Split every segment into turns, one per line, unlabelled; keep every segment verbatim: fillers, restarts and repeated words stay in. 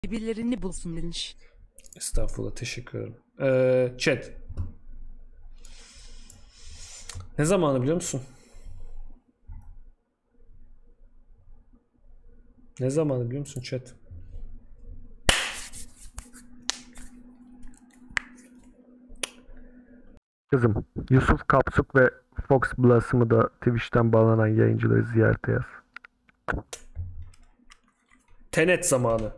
birbirlerini bulsun demiş.
Estağfurullah, teşekkür ederim. Ee, chat. Ne zamanı biliyor musun? Ne zamanı biliyor musun chat?
Kızım, Yusuf Kapsuk ve Fox Blossom'ı da Twitch'ten bağlanan yayıncıları ziyarete yaz.
Tenet zamanı.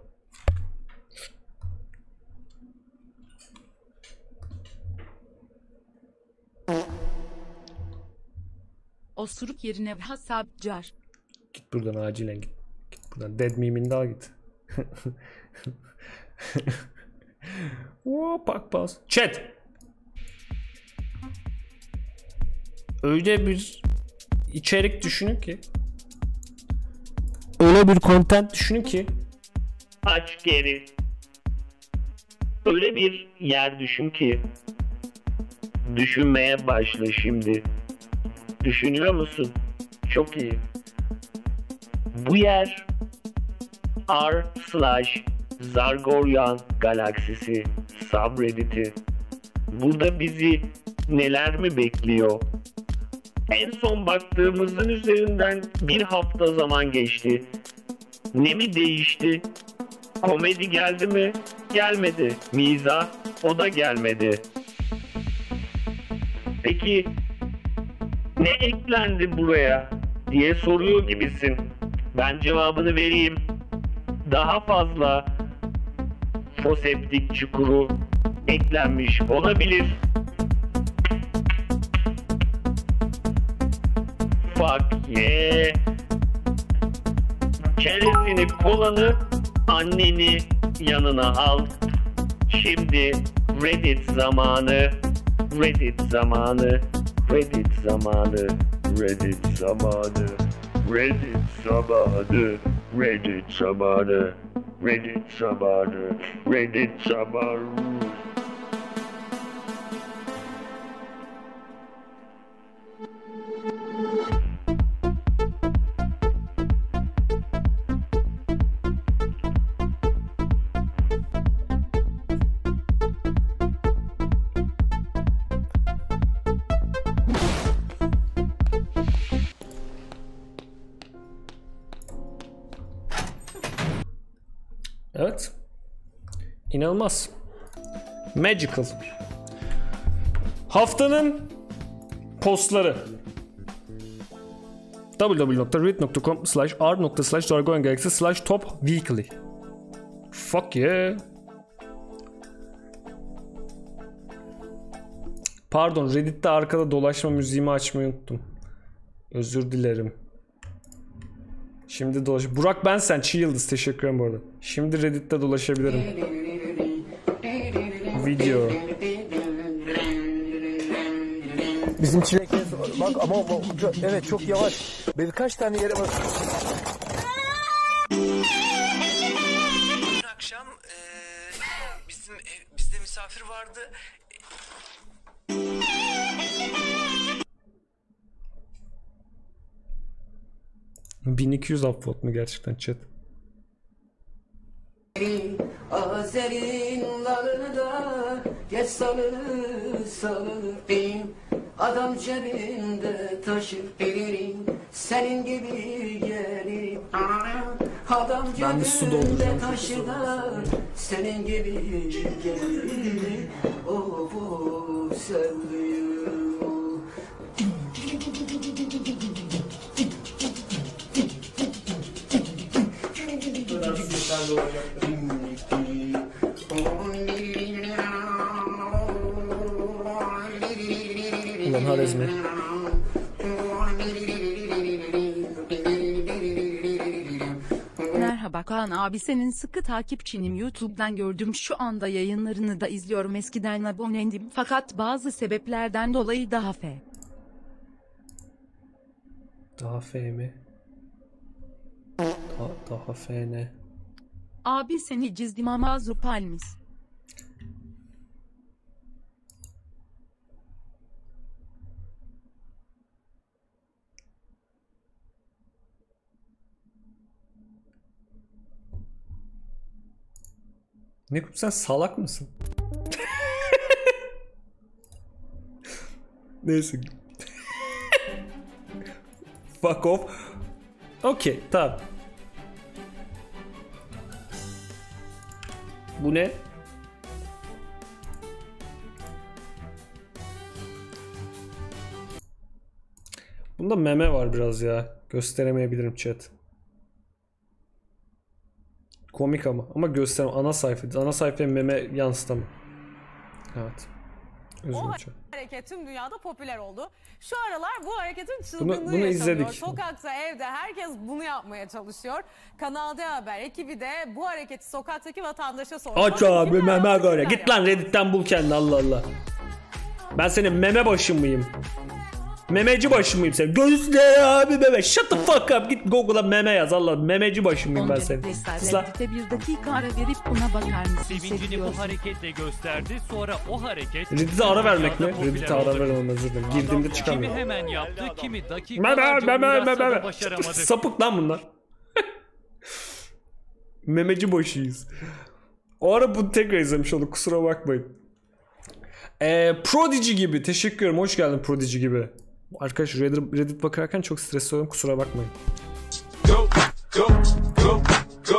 Osuruk yerine hasapcar.
Git buradan acilen git. Git buradan. Dead meme'ini de al git. Oo, pak pas. Chat. Öyle bir içerik düşünün ki. Öyle bir content düşünün ki.
Aç geri. Öyle bir yer düşün ki. Düşünmeye başla şimdi. Düşünüyor musun? Çok iyi. Bu yer r slash Zargoryan galaksisi subreddit'i. Burada bizi neler mi bekliyor? En son baktığımızın üzerinden bir hafta zaman geçti. Ne mi değişti? Komedi geldi mi? Gelmedi. Mizah, o da gelmedi. Peki ne eklendi buraya diye soruyor gibisin. Ben cevabını vereyim. Daha fazla foseptik çukuru eklenmiş olabilir. Fuck yeah. Çerezini, kolanı, anneni yanına al. Şimdi Reddit zamanı. Reddit zamanı. Reddit zamanı. Reddit zamanı. Reddit zamanı. Reddit zamanı. Reddit zamanı. Reddit zamanı.
Evet. İnanılmaz. Magical. Haftanın postları. w w w nokta reddit nokta com slash r nokta slash Zargoryan Galaxy slash top weekly. Fuck yeah. Pardon, Reddit'te arkada dolaşma müziğimi açmayı unuttum. Özür dilerim. Şimdi dolaş. Burak ben sen Çiğ Yıldız, teşekkür ederim bu arada. Şimdi Reddit'te dolaşabilirim. Video.
Bizim çilekler bak ama evet çok yavaş. Birkaç tane yere bak.
Bir akşam e, bizim ev, bizde misafir vardı.
bin iki yüz upvote mu gerçekten chat?
Azer'in dalında geç salını salını bin. Adam cebinde taşır bilirim, senin gibi gelir. Adam cebinde taşır da senin gibi gelir. Oh bu sevdiğim.
Ulan Harezmi.
Merhaba Kaan abi, senin sıkı takipçinim, YouTube'dan gördüm, şu anda yayınlarını da izliyorum, eskiden abonendim fakat bazı sebeplerden dolayı daha fe.
Daha F mi? Daha, daha F ne?
Abi seni cizdim ama zupalmis.
Ne sen salak mısın? Neyse. Fuck off. Okey, tamam. Bu ne? Bunda meme var biraz ya. Gösteremeyebilirim chat. Komik ama. Ama gösterem. Ana sayfa. Ana sayfaya meme yansıtamam. Evet. Özür dilerim.
Hareket tüm dünyada popüler oldu. Şu aralar bu hareketin
Bunu-
çılgınlığı
bunu
yaşanıyor.
izledik.
Sokakta, evde herkes bunu yapmaya çalışıyor. Kanal D Haber ekibi de bu hareketi sokaktaki vatandaşa sordu.
Aç abi
Kimler
meme
yaptı,
göre.
kimler
Git lan Reddit'ten bul kendini, Allah Allah. Ben senin meme başın mıyım? Memeci başın mıyım sen? Göğüsler abi meme. Shut the fuck up. Git Google'a meme yaz, Allah. Memeci başın mıyım ben senin? Sus lan.
Reddit'e bir dakika ara verip buna bakar mısın?
Sevincini bu
Seviyorsun.
hareketle gösterdi. Sonra o hareket...
Reddit'e ara vermek mi?
dünyada popüler
Reddit'e ara
oldu.
vermem, özür dilerim. Girdiğimde
Kimi
çıkamıyorum.
hemen yaptı, kimi
Meme
dakikalarca
meme
uğraşsa da
meme.
başaramadı.
Sapık lan bunlar. Memeci başıyız. O ara bunu tekrar izlemiş olduk, kusura bakmayın. Ee, Prodigy gibi. Teşekkür ederim. Hoş geldin Prodigy gibi. Arkadaş Reddit, Reddit bakarken çok stresli oluyorum, kusura bakmayın.
Go, go, go, go.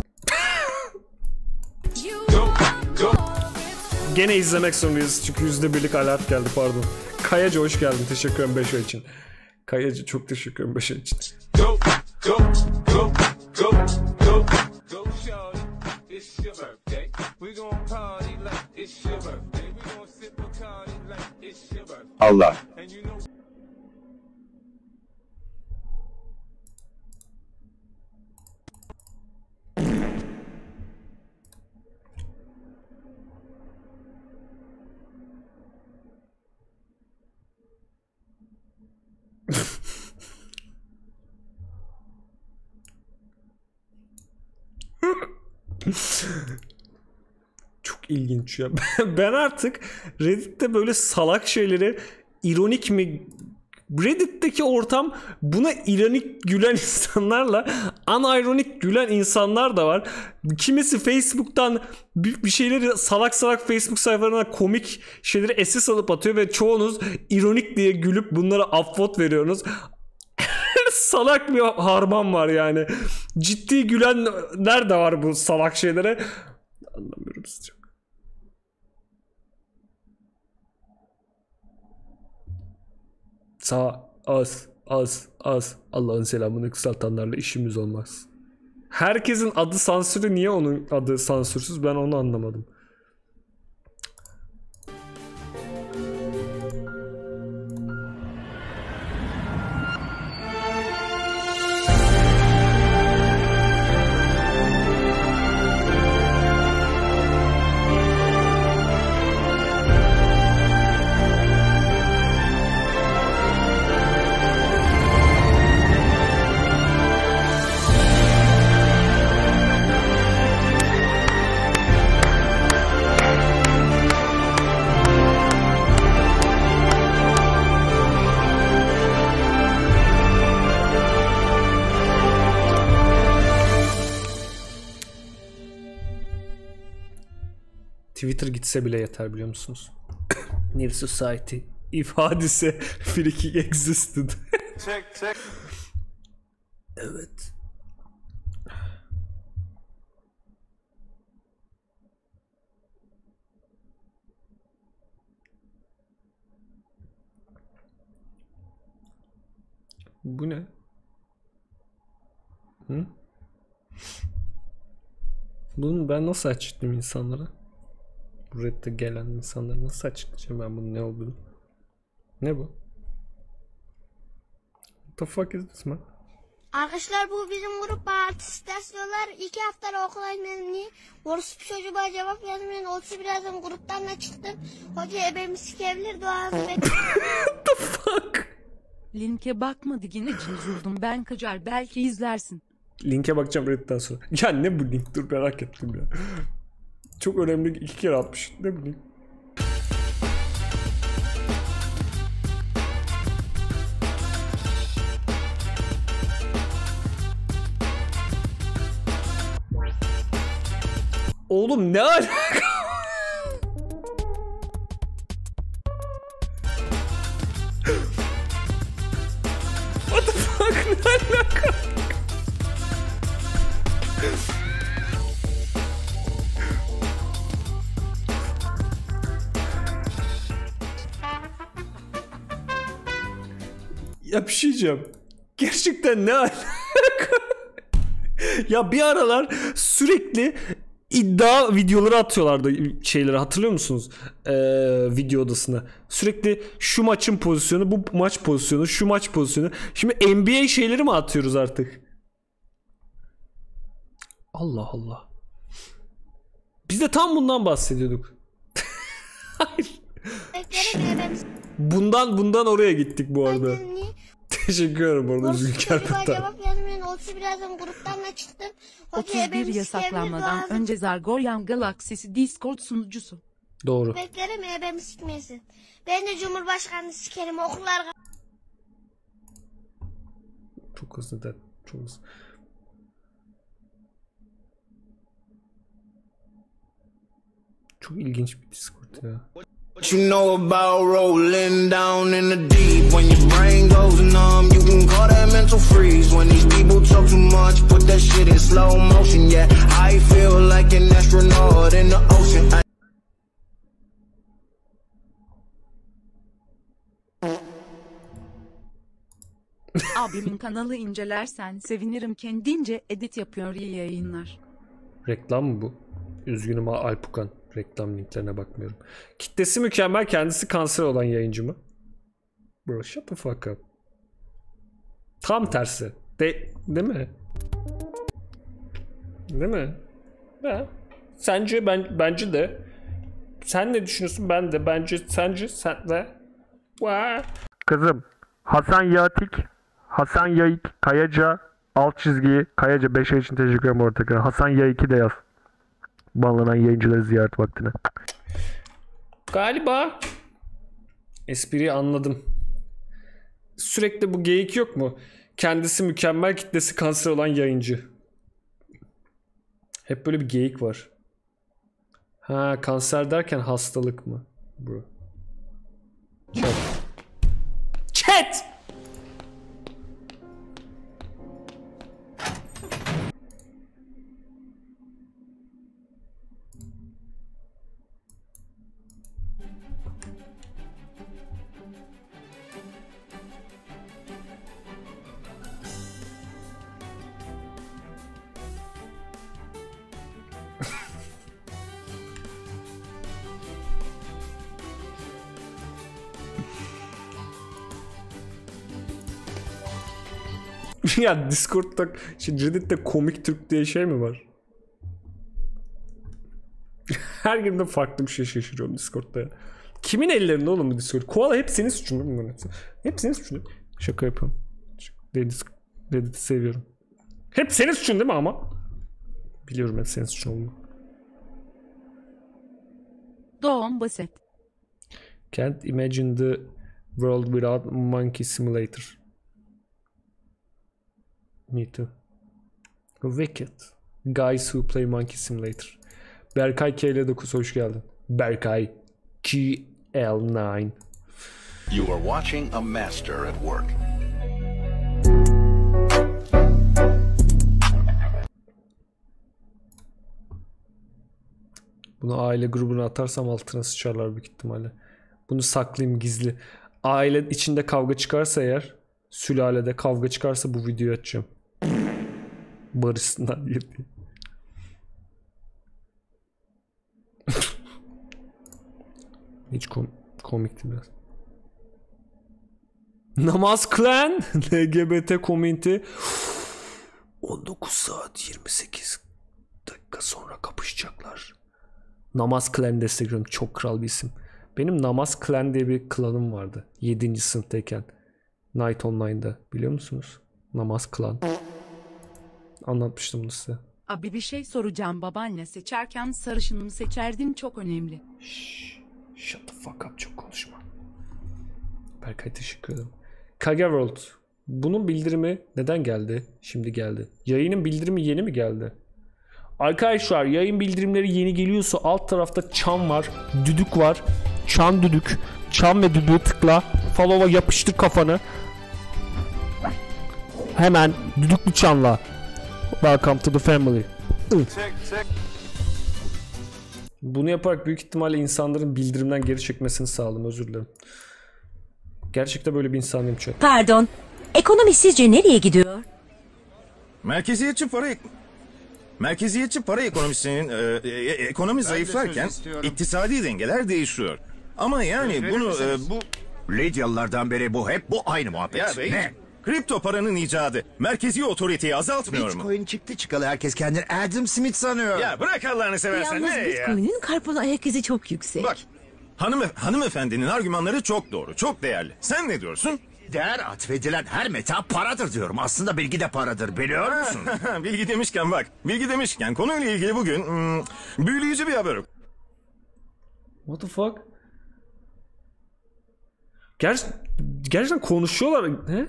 Go, go.
Gene izlemek zorundayız çünkü yüzde birlik alert geldi, pardon. Kayacı hoş geldin. Teşekkür ederim beş ay için. Kayacı çok teşekkür ederim beş ay için.
Go, go, go, go, go. Go, shawty, it's your birthday. We gon' party like it's your birthday. We gon' sip Bacardi like it's your birthday.
Allah.
And you know
Çok ilginç ya. Ben artık Reddit'te böyle salak şeyleri ironik mi... Reddit'teki ortam buna ironik gülen insanlarla unironik gülen insanlar da var. Kimisi Facebook'tan bir bir şeyleri salak salak Facebook sayfalarına komik şeyleri esas alıp atıyor ve çoğunuz ironik diye gülüp bunlara upvote veriyorsunuz. Salak bir harman var yani. Ciddi gülenler de var bu salak şeylere. Anlamıyorum sizi çok. Sağ, az, az, az. Allah'ın selamını kısaltanlarla işimiz olmaz. Herkesin adı sansürü, niye onun adı sansürsüz, ben onu anlamadım. Twitter gitse bile yeter, biliyor musunuz? New society. If hadise freaking existed.
check, check.
Evet. Bu ne? Hı? Bunu ben nasıl açıklayayım insanlara? Buraya gelen insanlara nasıl açıklayacağım ben bunun ne olduğunu? Ne bu? What the fuck is this man?
Arkadaşlar bu bizim grup artist ders veriyorlar. İki hafta okula gitmedim diye. Orospu çocuğa cevap yazmayan olsa birazdan gruptan da çıktım. Hoca ebemi sikebilir, duanızı bekliyorum.
What the fuck?
Linke bakmadı yine için üzüldüm ben Kacar, belki izlersin.
Linke bakacağım Reddit'ten sonra. Ya ne bu link? Dur merak ettim ya. Çok önemli, iki kere atmış. Ne bu link? Oğlum ne alaka? What the fuck, ne alaka? Ya bir şey diyeceğim. Gerçekten ne alaka? Ya bir aralar sürekli iddia videoları atıyorlardı şeyleri, hatırlıyor musunuz? Ee, video odasına. Sürekli şu maçın pozisyonu, bu maç pozisyonu, şu maç pozisyonu. Şimdi N B A şeyleri mi atıyoruz artık? Allah Allah. Biz de tam bundan bahsediyorduk. Hayır. Bundan bundan oraya gittik bu arada. Teşekkür ederim bu arada Üzgün Kerpeten.
Cevap yazmayan olsa birazdan gruptan da çıktım.
otuz bir yasaklanmadan önce Zargoryan Galaksisi Discord sunucusu.
Doğru.
Beklerim ebemi sikmesin. Ben de Cumhurbaşkanı sikerim okullar.
Çok hızlı da çok hızlı. Çok ilginç bir Discord ya.
What you know about rolling down in the deep? When your brain goes numb, you can call that mental freeze. When these people talk too much, put that shit in slow motion. Yeah, I feel like an astronaut in the ocean. I
Abimin kanalı incelersen sevinirim, kendince edit yapıyor, iyi yayınlar.
Reklam mı bu? Üzgünüm Alpukan. Reklam linklerine bakmıyorum. Kitlesi mükemmel, kendisi kanser olan yayıncı mı? Bro shut the fuck up. Tam tersi. De, değil mi? Değil mi? Ha. Sence ben bence de. Sen ne düşünüyorsun? Ben de. Bence sence sen de. Wow.
Kızım Hasan Yatik, Hasan Yayık, Kayaca, alt çizgi, Kayaca beş ay için teşekkür ederim ortak. Hasan Yayık'ı da yaz. Banlanan yayıncıları ziyaret vaktine.
Galiba espriyi anladım. Sürekli bu geyik yok mu? Kendisi mükemmel, kitlesi kanser olan yayıncı. Hep böyle bir geyik var. Ha, kanser derken hastalık mı? Bro. Chat. Chat! Ya Discord'da, şimdi Reddit'te Komik Türk diye şey mi var? Her günde farklı bir şey şaşırıyorum Discord'da ya. Kimin ellerinde oğlum bu Discord? Koala hep senin suçun değil mi bunların hepsi? Hep senin suçun. Şaka yapıyorum. Reddit'i seviyorum. Hep senin suçun değil mi ama? Biliyorum hep senin suçun olduğunu.
Doğum basit.
Can't imagine the world without Monkey Simulator. Me too. Wicked. Guys who play Monkey Simulator. Berkay K L dokuz hoş geldin. Berkay G L dokuz.
You are watching a master at work.
Bunu aile grubuna atarsam altına sıçarlar büyük ihtimalle. Bunu saklayayım gizli. Aile içinde kavga çıkarsa eğer, sülalede kavga çıkarsa bu videoyu açacağım. Barışsınlar diye. Hiç kom komikti biraz. Namaz Clan L G B T community on dokuz saat yirmi sekiz dakika sonra kapışacaklar. Namaz Clan destekliyorum. Çok kral bir isim. Benim Namaz Clan diye bir klanım vardı. yedinci sınıftayken. Night Online'da. Biliyor musunuz? Namaz Clan. Anlatmıştım bunu size.
Abi bir şey soracağım, babaanne seçerken sarışınımı seçerdin, çok önemli.
Shh, shut the fuck up, çok konuşma. Berkay teşekkür ederim. Kage World. Bunun bildirimi neden geldi? Şimdi geldi. Yayının bildirimi yeni mi geldi? Arkadaşlar yayın bildirimleri yeni geliyorsa alt tarafta çan var, düdük var. Çan düdük. Çan ve düdüğü tıkla. Follow'a yapıştır kafanı. Hemen düdüklü çanla. Welcome to the family. Bunu yaparak büyük ihtimalle insanların bildirimden geri çekmesini sağladım. Özür dilerim. Gerçekten böyle bir insanım chat.
Pardon. Ekonomi sizce nereye gidiyor?
Merkeziyetçi para ek- Merkeziyetçi para ekonomisinin e, e, ekonomi zayıflarken iktisadi dengeler değişiyor. Ama yani bunu e, bu
Lidyalılardan beri bu hep bu aynı muhabbet.
ya bey,
Ne?
kripto paranın icadı merkezi otoriteyi azaltmıyor mu?
Bitcoin çıktı çıkalı herkes kendini Adam Smith sanıyor.
Ya bırak Allah'ını seversen
Yalnız
ne ya?
Bitcoin'in karpon ayak izi çok yüksek.
Bak hanım hanımefendinin argümanları çok doğru, çok değerli. Sen ne diyorsun?
Değer atfedilen her meta paradır diyorum. Aslında bilgi de paradır, biliyor musun?
Bilgi demişken bak, bilgi demişken konuyla ilgili bugün hmm, büyüleyici bir haber yok.
What the fuck? Ger gerçekten konuşuyorlar. He?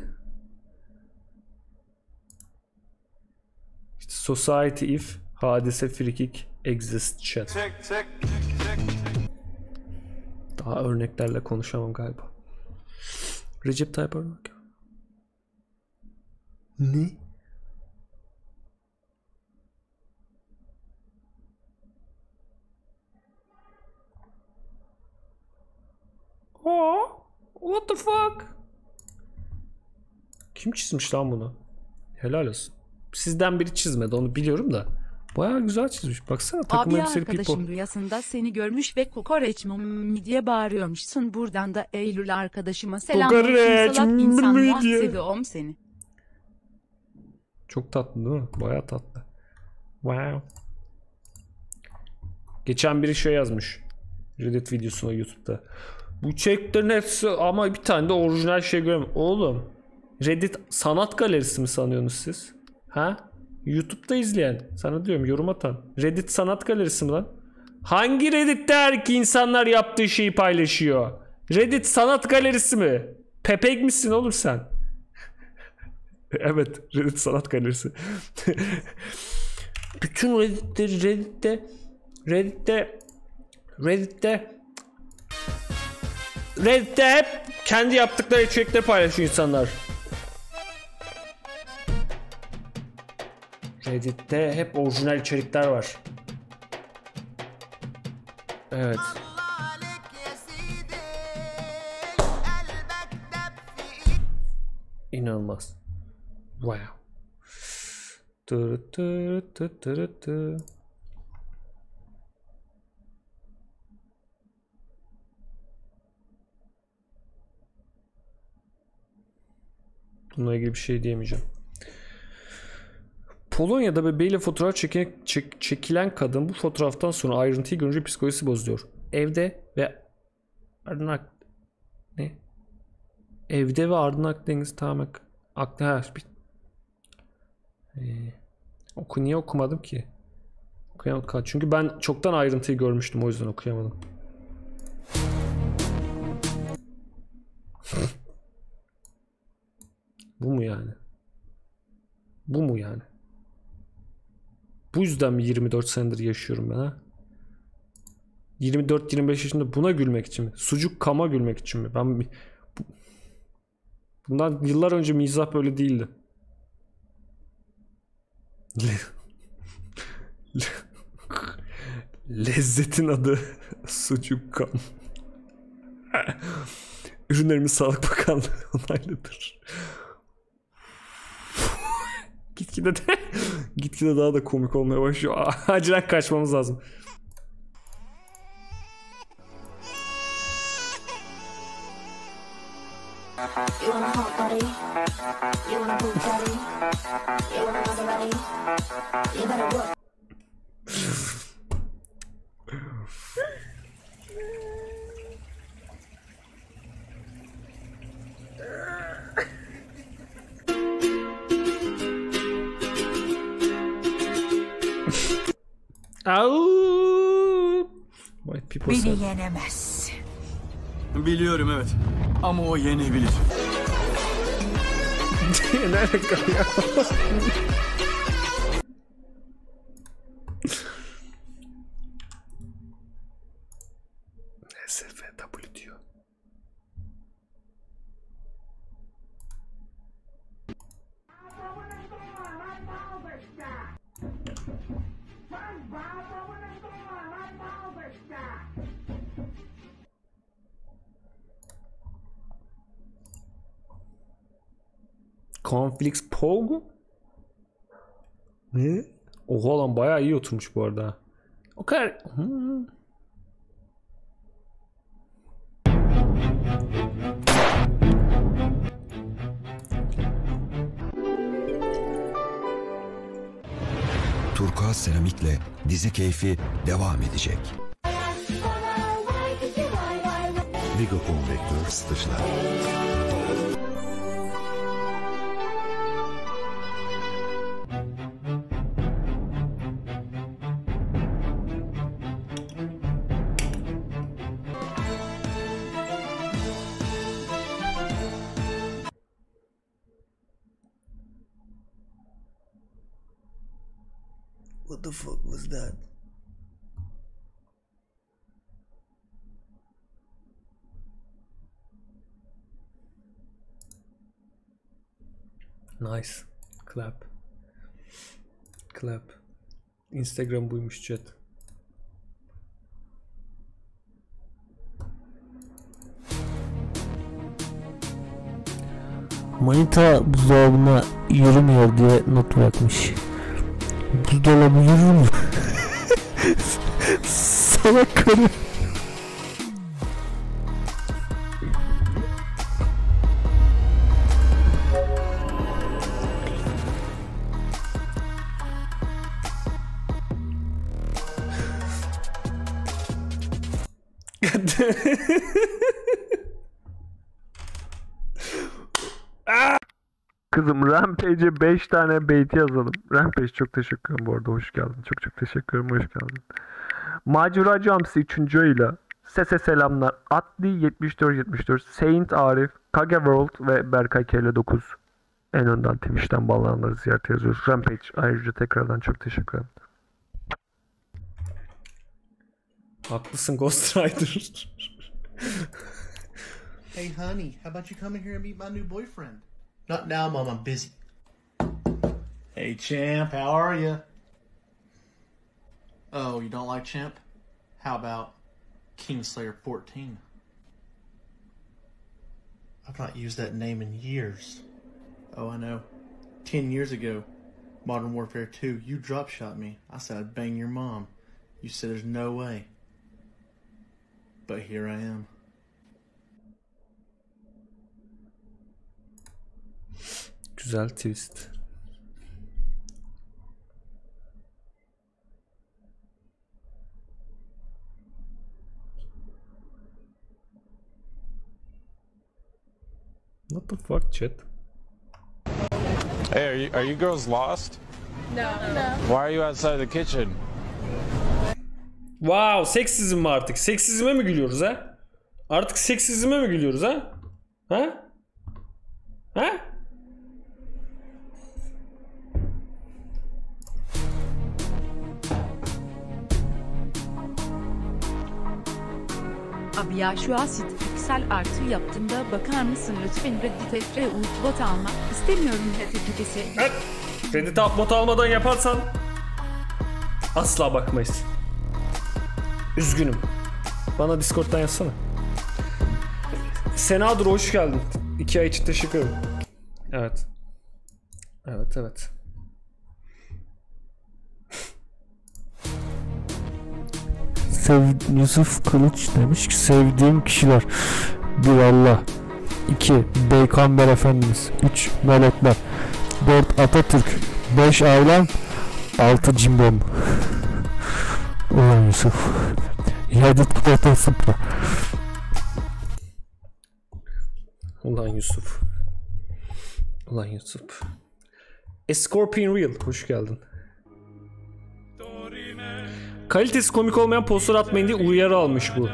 İşte society if hadise frikik exist chat. Daha örneklerle konuşamam galiba. Recep Tayyip Erdoğan. Ne? Oh, what the fuck? Kim çizmiş lan bunu? Helal olsun. Sizden biri çizmedi, onu biliyorum da. Bayağı güzel çizmiş. Baksana takım
Abi
elbiseli
arkadaşım
pipo.
rüyasında seni görmüş ve kokoreç mi diye bağırıyormuşsun. Buradan da Eylül arkadaşıma selam olsun.
Kokoreç
Salak insan
mi
vah
diye.
seviyorum seni.
Çok tatlı değil mi? Bayağı tatlı. Wow. Geçen biri şey yazmış. Reddit videosuna YouTube'da. Bu çeklerin hepsi ama bir tane de orijinal şey görüyorum. Oğlum Reddit sanat galerisi mi sanıyorsunuz siz? Ha? YouTube'da izleyen. Sana diyorum, yorum atan. Reddit sanat galerisi mi lan? Hangi Reddit'te her iki insanlar yaptığı şeyi paylaşıyor? Reddit sanat galerisi mi? Pepek misin oğlum sen? Evet, Reddit sanat galerisi. Bütün Reddit'te Reddit'te Reddit'te Reddit'te Reddit'te hep kendi yaptıkları içerikleri paylaşıyor insanlar. Reddit'te hep orijinal içerikler var. Evet. İnanılmaz. Wow. Tırı tırı tırı tırı tırı. Bununla ilgili bir şey diyemeyeceğim. Polonya'da bebeğiyle fotoğraf çekilen, çek, çekilen kadın bu fotoğraftan sonra ayrıntıyı görünce psikolojisi bozuluyor. Evde ve Ardınak ne? Evde ve Ardınak denizi tamamen aklı ha bir ee, oku niye okumadım ki? Okuyamadım. Çünkü ben çoktan ayrıntıyı görmüştüm, o yüzden okuyamadım. Bu mu yani? Bu mu yani? Bu yüzden mi yirmi dört senedir yaşıyorum ben ha? yirmi dört yirmi beş yaşında buna gülmek için mi? Sucuk kama gülmek için mi? Ben bu, bundan yıllar önce mizah böyle değildi. Lezzetin adı sucuk kam. Ürünlerimiz Sağlık Bakanlığı onaylıdır. Gitgide de gitgide daha da komik olmaya başlıyor. Acilen kaçmamız lazım.
Beni yenemez. Biliyorum evet. Ama o yenebilir.
Nerede kalıyor? S F W diyor. Conflix Pog? Ne? Oha lan bayağı iyi oturmuş bu arada. O kadar... Hmm.
Turkuaz Seramik'le dizi keyfi devam edecek. Vigo Konvektör Sıtıçlar.
What the fuck was that? Nice. Clap. Clap. Instagram buymuş chat.
Manita buzdolabına yürümüyor diye not bırakmış. Buzdolabı yürür mü? Salak karı.
Kızım Rampage'e beş tane beyti yazalım. Rampage çok teşekkür ederim bu arada, hoş geldin. Çok çok teşekkür ederim, hoş geldin. Macera Camsi üçüncü ayıyla Sese selamlar. Atli yetmiş dört yetmiş dört, Saint Arif, Kage World ve Berkay K L dokuz en önden Twitch'ten bağlananları ziyaret yazıyoruz. Rampage ayrıca tekrardan çok teşekkür ederim.
Haklısın Ghost Rider.
Hey honey, how about you come in here and meet my new boyfriend? Not now, Mom, I'm busy. Hey champ, how are you? Oh, you don't like champ? How about Kingslayer fourteen? I've not used that name in years. Oh, I know. Ten years ago, Modern Warfare two, you drop shot me. I said I'd bang your mom. You said there's no way. But here I am.
Güzel twist. What the fuck chat?
Hey, are you, are you girls lost?
No. No.
Why are you outside the kitchen?
Wow, seksizm mi artık? Seksizme mi gülüyoruz ha? Artık seksizme mi gülüyoruz ha? Ha? Ha?
Abi ya şu asit piksel artı yaptığımda bakar mısın lütfen Reddit etre bot almak istemiyorum notifikesi.
Evet. Reddit bot almadan yaparsan asla bakmayız. Üzgünüm. Bana Discord'dan yazsana. Senadur hoş geldin. İki ay için teşekkür ederim. Evet. Evet evet.
Sev Yusuf Kılıç demiş ki sevdiğim kişiler: bir Allah, iki Peygamber Efendimiz, üç melekler, dört Atatürk, beş ailem, altı cimbom. Ulan Yusuf, yedi Protosupra.
Ulan Yusuf. Ulan Yusuf. A Scorpion Real hoş geldin. Kalitesi komik olmayan poster atmayın diye uyarı almış bu.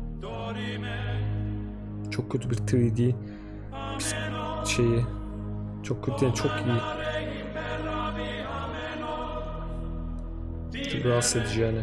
Çok kötü bir üç D şeyi. Çok kötü yani, çok iyi. Çok rahatsız edici yani.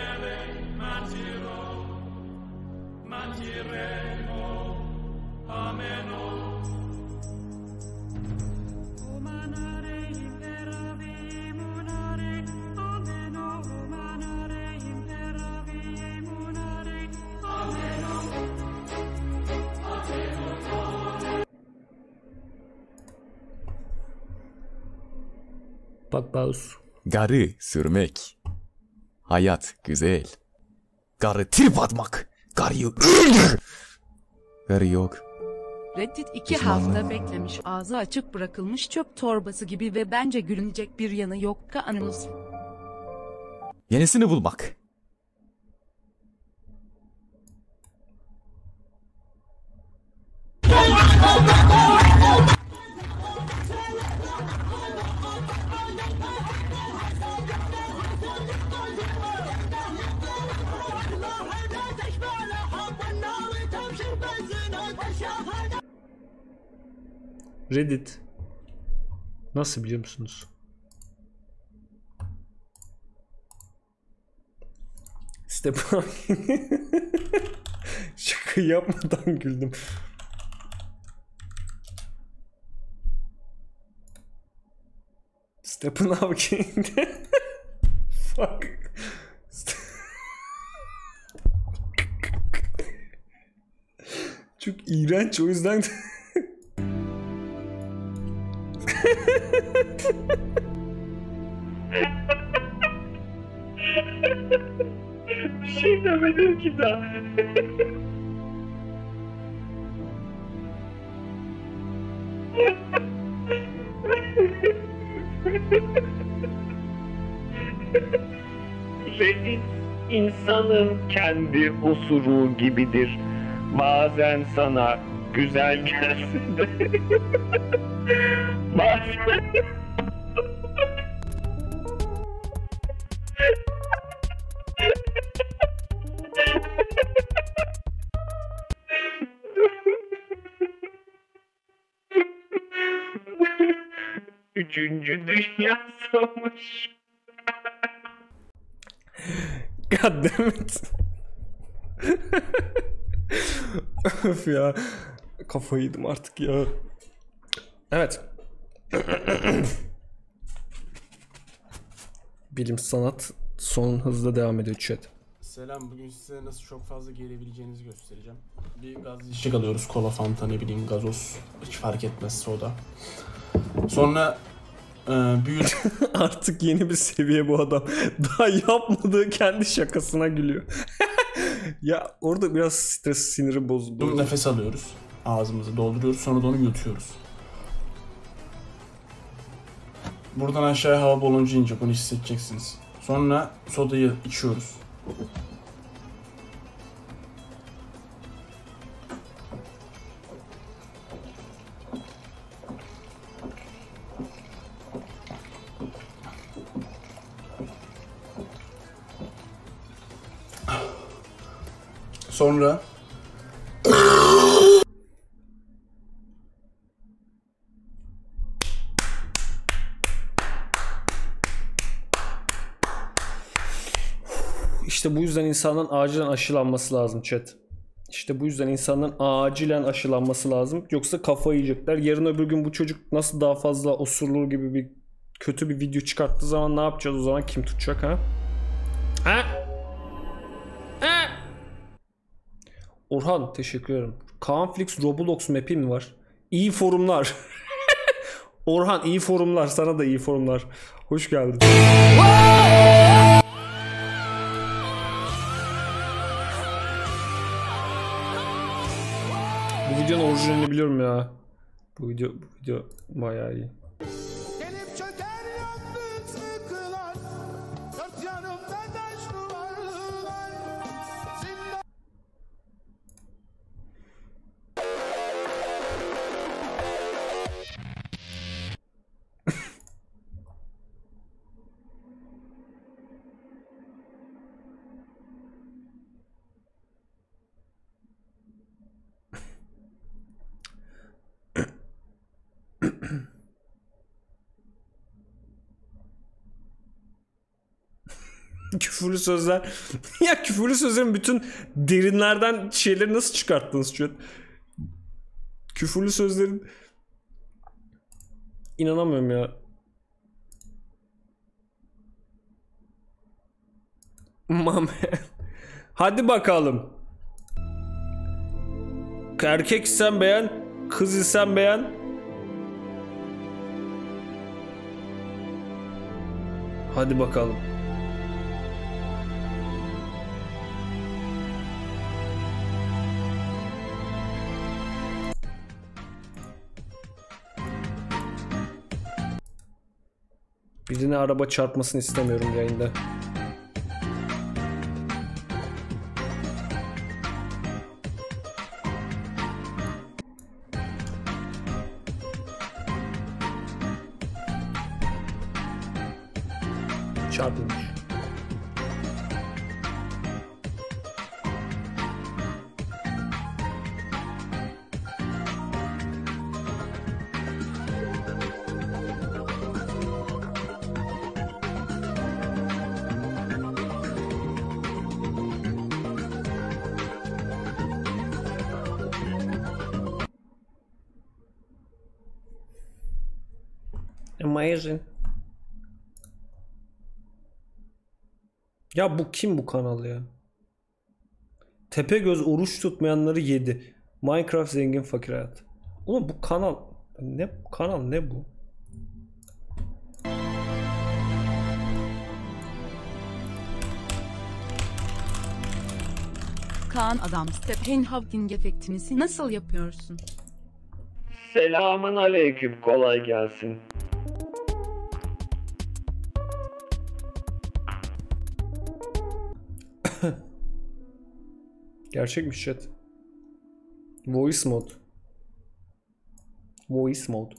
Bak Baus.
Garı sürmek. Hayat güzel. Garı trip atmak. Garıyı öldür. Garı yok.
Reddit iki
Pişmanlık.
hafta beklemiş, ağzı açık bırakılmış çöp torbası gibi ve bence gülünecek bir yanı yok kanımız.
Yenisini bulmak.
Reddit. Nasıl biliyor musunuz? Stephen Hawking. Şaka yapmadan güldüm. Stephen Hawking. Fuck. Çok iğrenç, o yüzden
Bir şey demedim ki daha. Reddit insanın kendi osuru gibidir. Bazen sana güzel gelsin de bazen Üçüncü Dünya Savaşı.
God damn it. Öf ya. Kafayı yedim artık ya. Evet. Bilim sanat son hızla devam ediyor chat.
Selam, bugün size nasıl çok fazla gelebileceğinizi göstereceğim. Bir gaz içecek alıyoruz, kola, fanta, ne bileyim gazoz, hiç fark etmez, soda. Sonra e, büyür...
Artık yeni bir seviye bu adam. Daha yapmadığı kendi şakasına gülüyor. Ya orada biraz stres, siniri bozuldu.
Nefes alıyoruz, ağzımızı dolduruyoruz, sonra da onu yutuyoruz. Buradan aşağıya hava baloncu inecek, bunu hissedeceksiniz. Sonra sodayı içiyoruz. Sonra
İşte bu yüzden insanların acilen aşılanması lazım chat. İşte bu yüzden insanların acilen aşılanması lazım. Yoksa kafayı yiyecekler. Yarın öbür gün bu çocuk nasıl daha fazla osurluğu gibi bir kötü bir video çıkarttığı zaman ne yapacağız o zaman? Kim tutacak ha? Ha? Ha? Orhan teşekkür ederim. Kaanflix Roblox map'i mi var? İyi forumlar. Orhan iyi forumlar. Sana da iyi forumlar. Hoş geldin. Bu videonun orijinalini biliyorum ya. Bu video, bu video bayağı iyi. Küfürlü sözler. Ya küfürlü sözlerin bütün derinlerden şeyleri nasıl çıkarttınız şu an? Küfürlü sözlerin... İnanamıyorum ya. Mame. Hadi bakalım. Erkek sen beğen, kız sen beğen. Hadi bakalım. Birine araba çarpmasını istemiyorum yayında. Çarpılmış. Amazing. Ya bu kim bu kanal ya? Tepegöz oruç tutmayanları yedi. Minecraft zengin fakir hayat. Oğlum bu kanal ne bu kanal ne bu?
Kaan adam Stephen Hawking efektini nasıl yapıyorsun?
Selamun aleyküm, kolay gelsin. Gerçekmiş chat. Voice mode. Voice mode.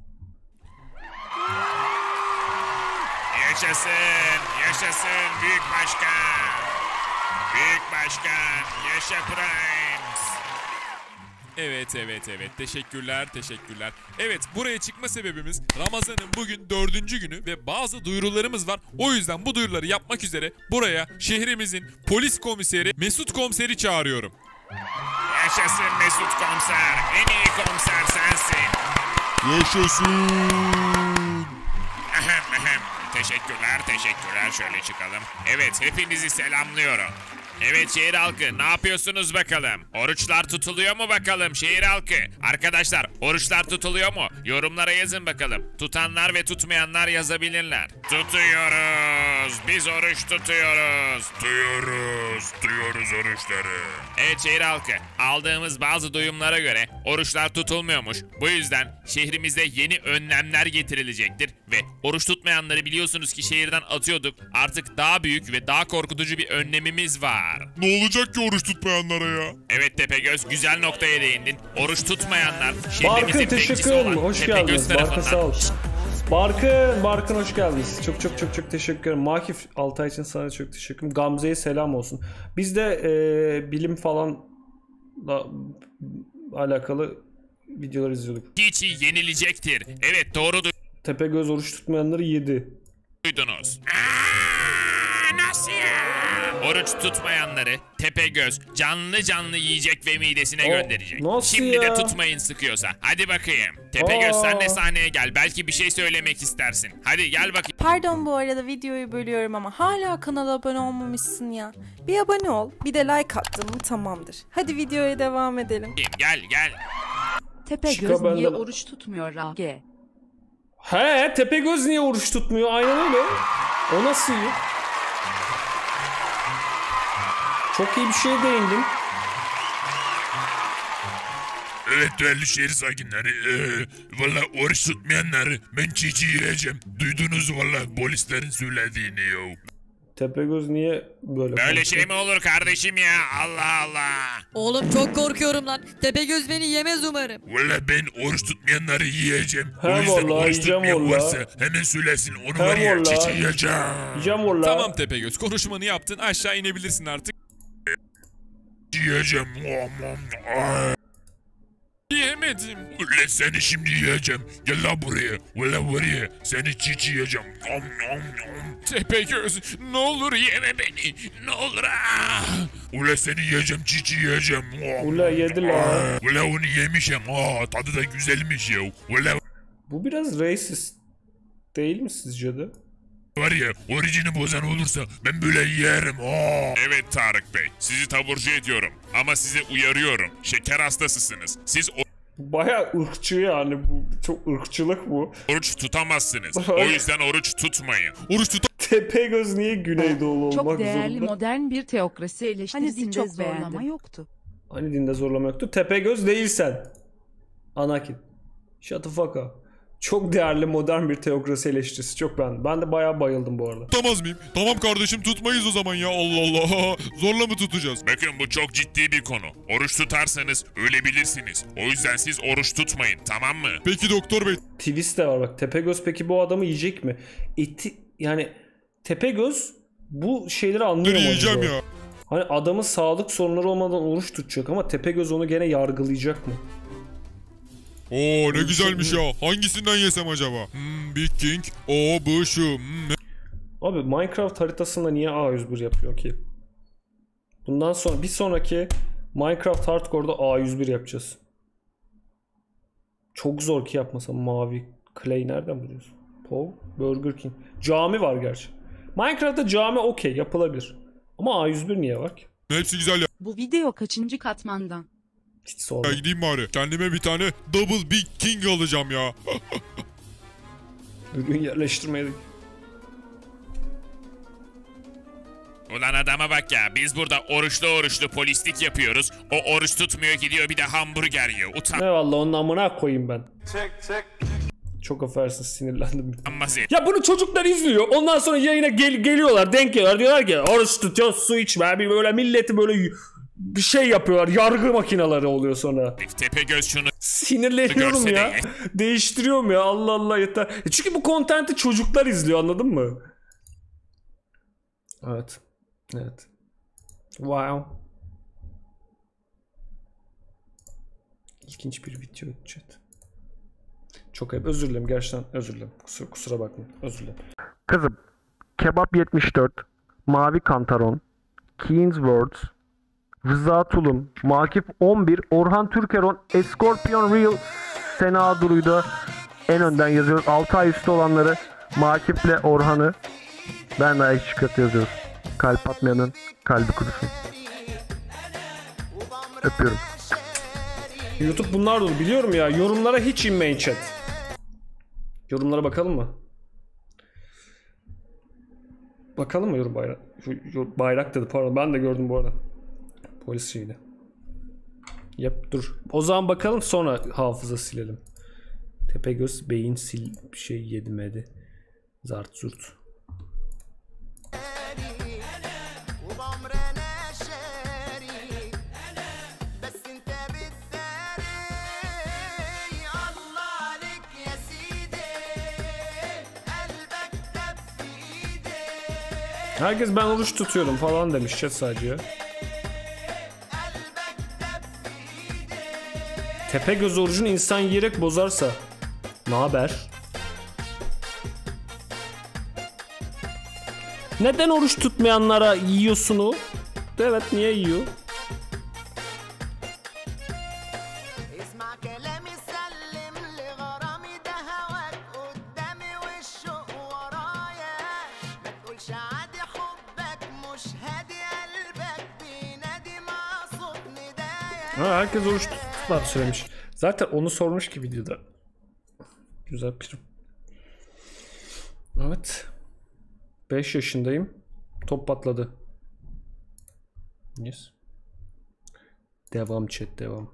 Yaşasın, yaşasın büyük başkan. Büyük başkan, yaşa Primes.
Evet evet evet teşekkürler teşekkürler. Evet buraya çıkma sebebimiz Ramazan'ın bugün dördüncü günü ve bazı duyurularımız var. O yüzden bu duyuruları yapmak üzere buraya şehrimizin polis komiseri Mesut Komiser'i çağırıyorum.
Yaşasın Mesut Komiser, en iyi komiser sensin.
Yaşasın.
Ahem, ahem. Teşekkürler teşekkürler, şöyle çıkalım. Evet hepinizi selamlıyorum. Evet şehir halkı, ne yapıyorsunuz bakalım? Oruçlar tutuluyor mu bakalım şehir halkı? Arkadaşlar oruçlar tutuluyor mu? Yorumlara yazın bakalım. Tutanlar ve tutmayanlar yazabilirler. Tutuyoruz. Biz oruç tutuyoruz.
Tutuyoruz. Tutuyoruz oruçları.
Evet şehir halkı, aldığımız bazı duyumlara göre oruçlar tutulmuyormuş. Bu yüzden şehrimizde yeni önlemler getirilecektir. Ve oruç tutmayanları biliyorsunuz ki şehirden atıyorduk. Artık daha büyük ve daha korkutucu bir önlemimiz var.
Ne olacak ki oruç tutmayanlara ya?
Evet Tepegöz, güzel noktaya değindin. Oruç tutmayanlar
Barkın
şehrimizin
teşekkür
bekçisi
ederim.
olan
Hoş
Tepegöz
geldiniz. Barkın
tarafından.
sağ ol. Barkın, Barkın hoş geldiniz. Çok çok çok çok teşekkür ederim. Makif Altay için sana çok teşekkür ederim. Gamze'ye selam olsun. Biz de e, bilim falan alakalı videolar izliyorduk.
Hiç yenilecektir. Evet doğru
Tepegöz oruç tutmayanları yedi.
duydunuz. Aa, nasıl ya? Oruç tutmayanları Tepegöz canlı canlı yiyecek ve midesine
O,
gönderecek.
nasıl
Şimdi
ya?
de tutmayın sıkıyorsa. Hadi bakayım. Tepegöz
Aa.
sen de sahneye gel. Belki bir şey söylemek istersin. Hadi gel bakayım.
Pardon bu arada videoyu bölüyorum ama hala kanala abone olmamışsın ya. Bir abone ol, bir de like attın mı tamamdır. Hadi videoya devam edelim.
Gel gel.
Tepegöz
Çıka
niye
benden-
oruç tutmuyor Age?
He, Tepegöz niye oruç tutmuyor? Aynen öyle. O nasıl iyi? Çok iyi bir şeye değindin.
Evet değerli şehir sakinleri. Ee, valla oruç tutmayanları ben çiğ çiğ yiyeceğim. Duydunuz valla polislerin söylediğini ya.
Tepegöz niye böyle
Böyle
konuşuyor?
şey mi olur kardeşim ya? Allah Allah.
Oğlum çok korkuyorum lan. Tepegöz beni yemez umarım.
Valla ben oruç tutmayanları yiyeceğim.
He
o yüzden
vallahi,
oruç
yiyeceğim
tutmayan
vallahi.
varsa hemen söylesin. Onu
He
var ya
vallahi.
çiğ çiğ yiyeceğim.
Yiyeceğim valla.
Tamam. Tamam Tepegöz konuşmanı yaptın, aşağı inebilirsin artık. Yiyeceğim. Yemedim.
Ulan seni şimdi yiyeceğim. Gel lan buraya. Ulan buraya. Seni çiğ yiyeceğim. Nom nom nom.
Tepegöz ne olur yeme beni. Ne olur ah.
Ulan seni yiyeceğim. Çiğ yiyeceğim.
Ula yedi lan.
Ulan onu yemişim. Aa, tadı da güzelmiş ya. Ulan
Bu biraz racist değil mi sizce de?
var ya, orijini bozan olursa ben böyle yerim. Aa.
Evet Tarık Bey, sizi taburcu ediyorum. Ama size uyarıyorum. Şeker hastasısınız. Siz o-
Baya ırkçı yani bu. Çok ırkçılık bu.
oruç tutamazsınız. O yüzden oruç tutmayın. Oruç tut.
Tepegöz niye Güneydoğulu olmak
Çok değerli
zorunda?
modern bir teokrasi eleştirisinde
Hani çok
zorlama
beğendim.
yoktu.
Hani dinde zorlama yoktu. Tepegöz değilsen. Anakin. Shut the fuck up. Çok değerli modern bir teokrasi eleştirisi. Çok beğendim. Ben de bayağı bayıldım bu arada.
Tutamaz mıyım? Tamam kardeşim tutmayız o zaman ya. Allah Allah. Zorla mı tutacağız?
Bakın bu çok ciddi bir konu. Oruç tutarsanız ölebilirsiniz. O yüzden siz oruç tutmayın, tamam mı?
Peki doktor bey.
Twist de var bak. Tepegöz peki bu adamı yiyecek mi? Eti yani Tepegöz bu şeyleri anlıyor mu
yiyeceğim
acaba?
ya.
Hani adamın sağlık sorunları olmadan oruç tutacak ama Tepegöz onu gene yargılayacak mı?
Oo ne güzelmiş ya. Hangisinden yesem acaba? Hmm, Big King. O bu şu. Hmm, ne-
Abi Minecraft haritasında niye A yüz bir yapıyor ki? Bundan sonra bir sonraki Minecraft Hardcore'da A yüz bir yapacağız. Çok zor ki yapmasam. Mavi Clay nereden buluyorsun? Pov, Burger King. Cami var gerçi. Minecraft'ta cami okey yapılabilir. Ama A yüz bir niye var ki?
Hepsi güzel ya.
Bu video kaçıncı katmandan?
Hiç sorma.
Ya gideyim bari. Kendime bir tane Double Big King alacağım ya.
Ürün yerleştirmeye de...
Ulan adama bak ya, biz burada oruçlu oruçlu polislik yapıyoruz. O oruç tutmuyor, gidiyor bir de hamburger yiyor. Utan.
Eyvallah onun amına koyayım ben. Çok affedersiniz sinirlendim.
Utanmaz ya.
Ya bunu çocuklar izliyor. Ondan sonra yayına gel geliyorlar, denk geliyorlar. Diyorlar ki oruç tutuyor, su içme. Bir böyle milleti böyle bir şey yapıyorlar. Yargı makineleri oluyor sonra.
Tepegöz şunu
Sinirleniyorum
görse
ya.
de-
Değiştiriyorum ya. Allah Allah yeter. E Çünkü bu kontenti çocuklar izliyor, anladın mı? Evet. Evet. Wow. İlginç bir video chat. Çok ayıp. Özür dilerim. Gerçekten özür dilerim. Kusura, kusura bakmayın. Özür dilerim.
Kızım. Kebap yetmiş dört. Mavi Kantaron. Keynes Words. Rıza Tulum. Makif on bir. Orhan Türkeron. Escorpion Real. Sena Duru'yu da en önden yazıyoruz. altı ay üstü olanları Makif'le Orhan'ı ben de hiç kötü yazıyoruz. Kalp atmayanın kalbi kurusun. Öpüyorum.
YouTube bunlar dolu. Biliyorum ya. Yorumlara hiç inmeyin chat. Yorumlara bakalım mı? Bakalım mı yorum bayrak? Bayrak dedi pardon. Ben de gördüm bu arada. Polis şeyini. Yap dur. O zaman bakalım sonra hafıza silelim. Tepegöz beyin sil bir şey yedimedi. Zart zurt. Herkes ben oruç tutuyorum falan demiş chat sadece. Tepegöz orucunu insan yiyerek bozarsa ne haber? Neden oruç tutmayanlara yiyorsun o? Evet niye yiyor? Ha, herkes oruç tutlar söylemiş. Zaten onu sormuş ki videoda. Güzel bir. Evet. beş yaşındayım. Top patladı. Yes. Devam chat devam.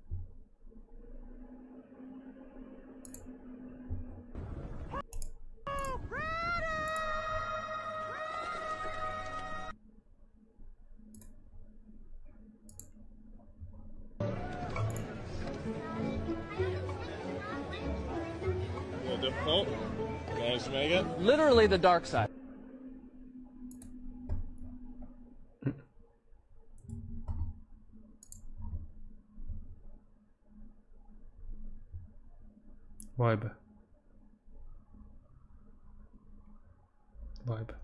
difficult. Thanks, Megan.
Literally the dark side.
Vay be. Vay be.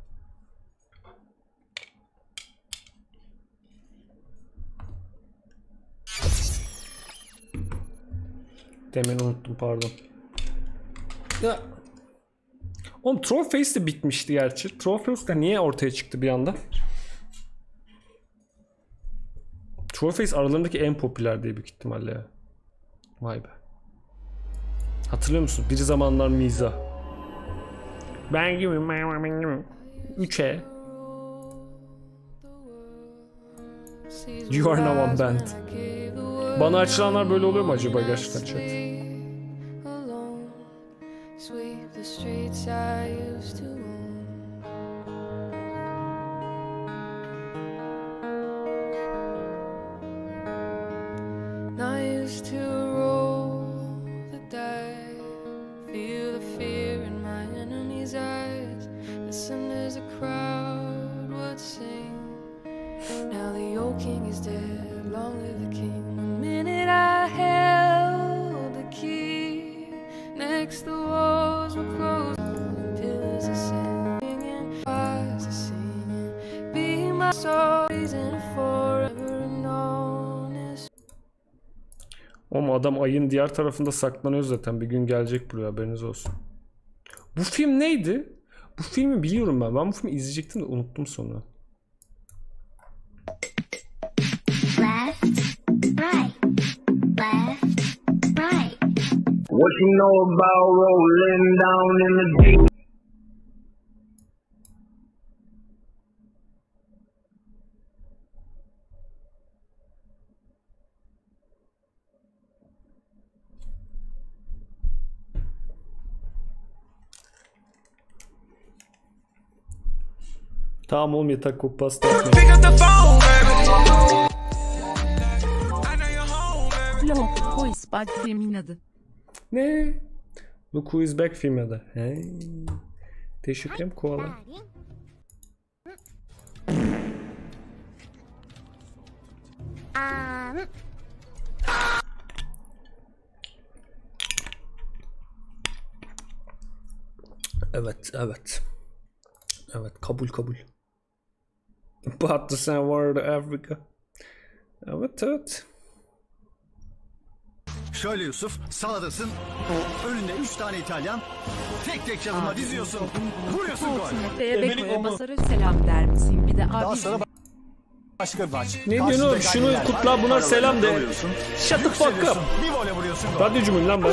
Demin unuttum, pardon. Ya. Oğlum Trollface de bitmişti gerçi. Trollface de niye ortaya çıktı bir anda? Trollface aralarındaki en popüler diye büyük ihtimalle ya. Vay be. Hatırlıyor musun? Bir zamanlar mizah. Ben gibi üçe. You are no one band. Bana açılanlar böyle oluyor mu acaba gerçekten chat? Ama adam ayın diğer tarafında saklanıyor zaten. Bir gün gelecek buraya, haberiniz olsun. Bu film neydi? Bu filmi biliyorum ben. Ben bu filmi izleyecektim de unuttum sonra.
Left, right, left, right. What you know about rolling down in the deep?
Tamam oğlum, yeter kopasta.
Look who is back filmin adı.
Ne? Look who is back filmin adı. He. Teşekkür ederim koala. Evet, evet. Evet, kabul kabul. Battı sen vardı Afrika. Evet, evet.
Şöyle Yusuf, saladasın. Önünde üç tane İtalyan. Tek tek çalıma diziyorsun. Vuruyorsun gol.
Mete'ye Beko'ya basarı selam der misin? Bir de abi.
Başka bir maç.
Ne diyorsun oğlum? Şunu kutla, buna selam de. Shut the fuck up.
Bir vole vuruyorsun.
Radyocu muyum lan ben?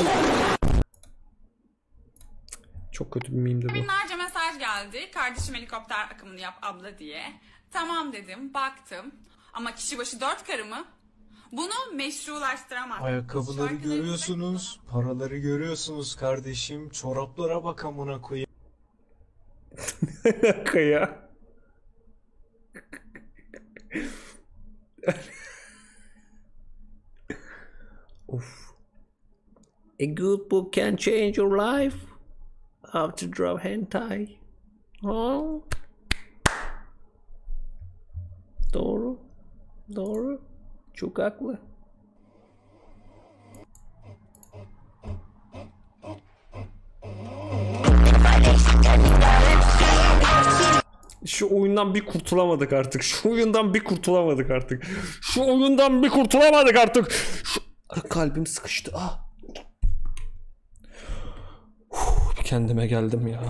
Çok kötü bir miyimdi bu.
Binlerce mesaj geldi. Kardeşim helikopter akımını yap abla diye. Tamam dedim, baktım. Ama kişi başı dört karı mı? Bunu meşrulaştıramaz.
Ayakkabıları görüyorsunuz, paraları görüyorsunuz kardeşim. Çoraplara bak amına koyayım.
Ne ya? Of. A good book can change your life. How to draw hentai. Oh. Doğru. Doğru. Çok haklı. Şu oyundan bir kurtulamadık artık. Şu oyundan bir kurtulamadık artık. Şu oyundan bir kurtulamadık artık. Şu... Kalbim sıkıştı. Ah. Uf, kendime geldim ya.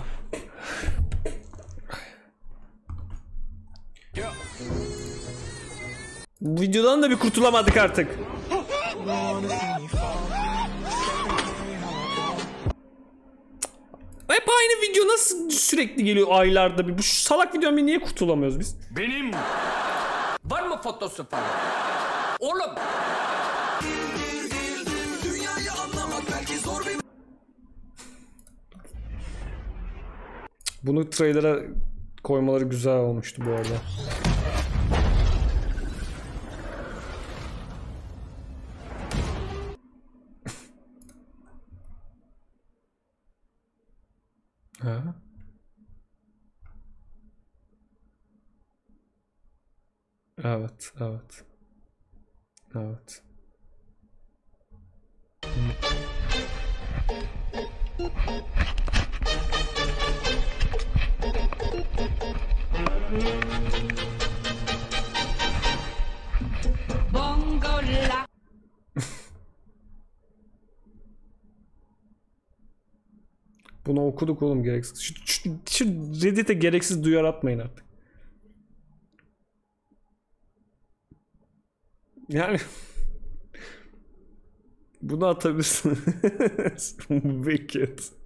Bu videodan da bir kurtulamadık artık. Hep aynı video nasıl sürekli geliyor aylarda bir. Bu salak videodan bir niye kurtulamıyoruz biz?
Benim. Var mı fotosu falan? Oğlum.
Bunu trailer'a koymaları güzel olmuştu bu arada. Ha? Evet, evet. Evet. Hı. Bunu okuduk oğlum gereksiz. Şu, şu, şu Reddit'e gereksiz duyar atmayın artık. Yani bunu atabilirsin. Wicked.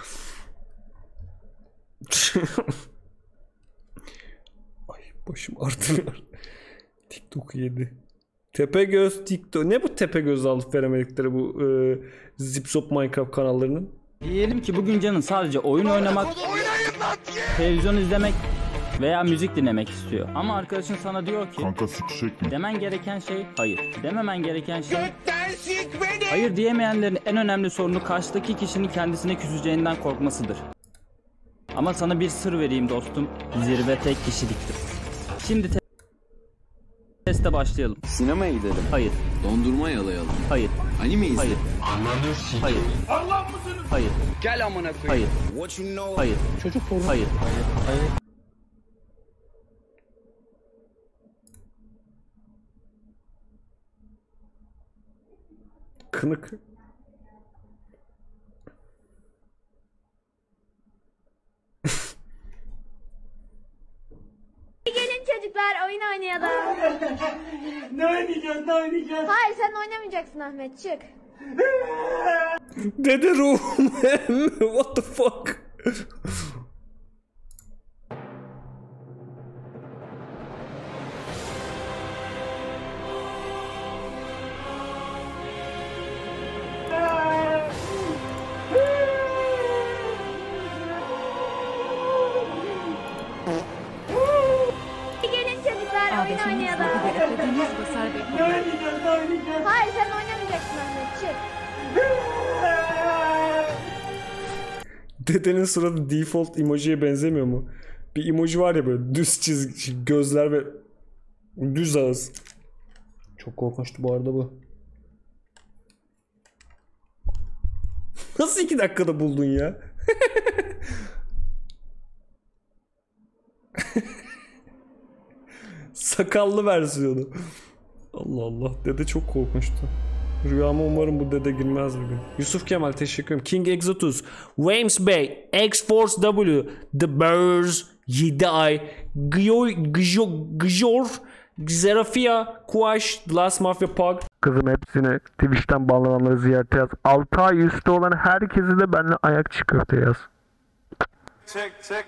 Ay başım artıyor. TikTok yedi. Tepegöz TikTok. Ne bu Tepegöz alıp veremedikleri bu e, Zipzop Minecraft kanallarının?
Diyelim ki bugün canın sadece oyun oynamak, televizyon izlemek veya müzik dinlemek istiyor. Ama arkadaşın sana diyor ki kanka sıkışık mı? Demen gereken şey hayır. Dememen gereken şey hayır diyemeyenlerin en önemli sorunu karşıdaki kişinin kendisine küseceğinden korkmasıdır. Ama sana bir sır vereyim dostum. Zirve tek kişiliktir. Şimdi te teste başlayalım.
Sinemaya gidelim.
Hayır.
Dondurma yalayalım.
Hayır.
Anime izleyelim.
Hayır.
Ananı s***.
Hayır.
Allah mısınız?
Hayır.
Gel amına koyayım.
Hayır.
What you know?
Hayır.
Çocuk porno.
Hayır. Hayır. Hayır.
Kınık.
Gelin çocuklar oyun oynayalım.
Ne oynayacağız, ne oynayacağız?
Hayır sen oynamayacaksın Ahmet çık.
Dede ruhum. What the fuck?
Gelin çocuklar oyun oynayalım.
Ne oynayacağız, ne oynayacağız?
Hayır sen oynamayacaksın Ahmet çık.
Dedenin suratı default emojiye benzemiyor mu? Bir emoji var ya böyle düz çizgi, gözler ve düz ağız. Çok korkunçtu bu arada bu. Nasıl iki dakikada buldun ya? Sakallı versiyonu. Allah Allah. Dede çok korkunçtu. Rüyama umarım bu dede girmez bir gün. Yusuf Kemal teşekkür ederim. King Exotus, Wames Bey, X-Force W, The Bears, yedi ay, Gjor, Gjor, Zerafia, Kuaş, The Last Mafia Pug.
Kızım hepsini Twitch'ten bağlananları ziyarete yaz. altı ay üstü olan herkesi de benimle ayak çiğ köfte yaz.
Çek çek.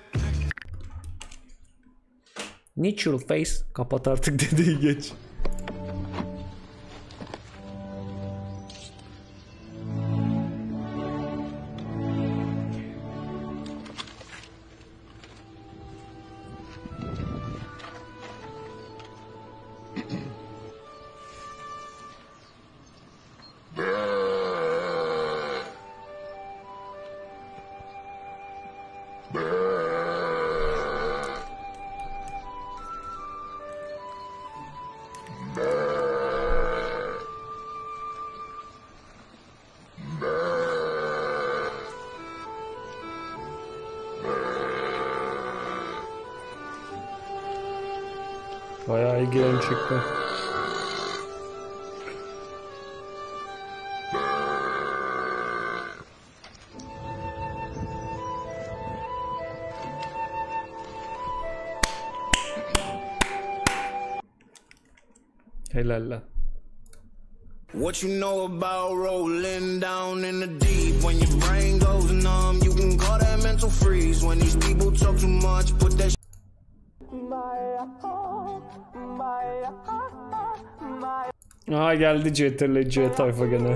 Natural Face. Kapat artık dedeyi geç. Bayağı ilgilerini çekti. Helal lan.
What you know about rolling down in the deep? When your brain goes numb, you can call that mental freeze. When these people talk too much, put that
Aha geldi C T R L C tayfa gene.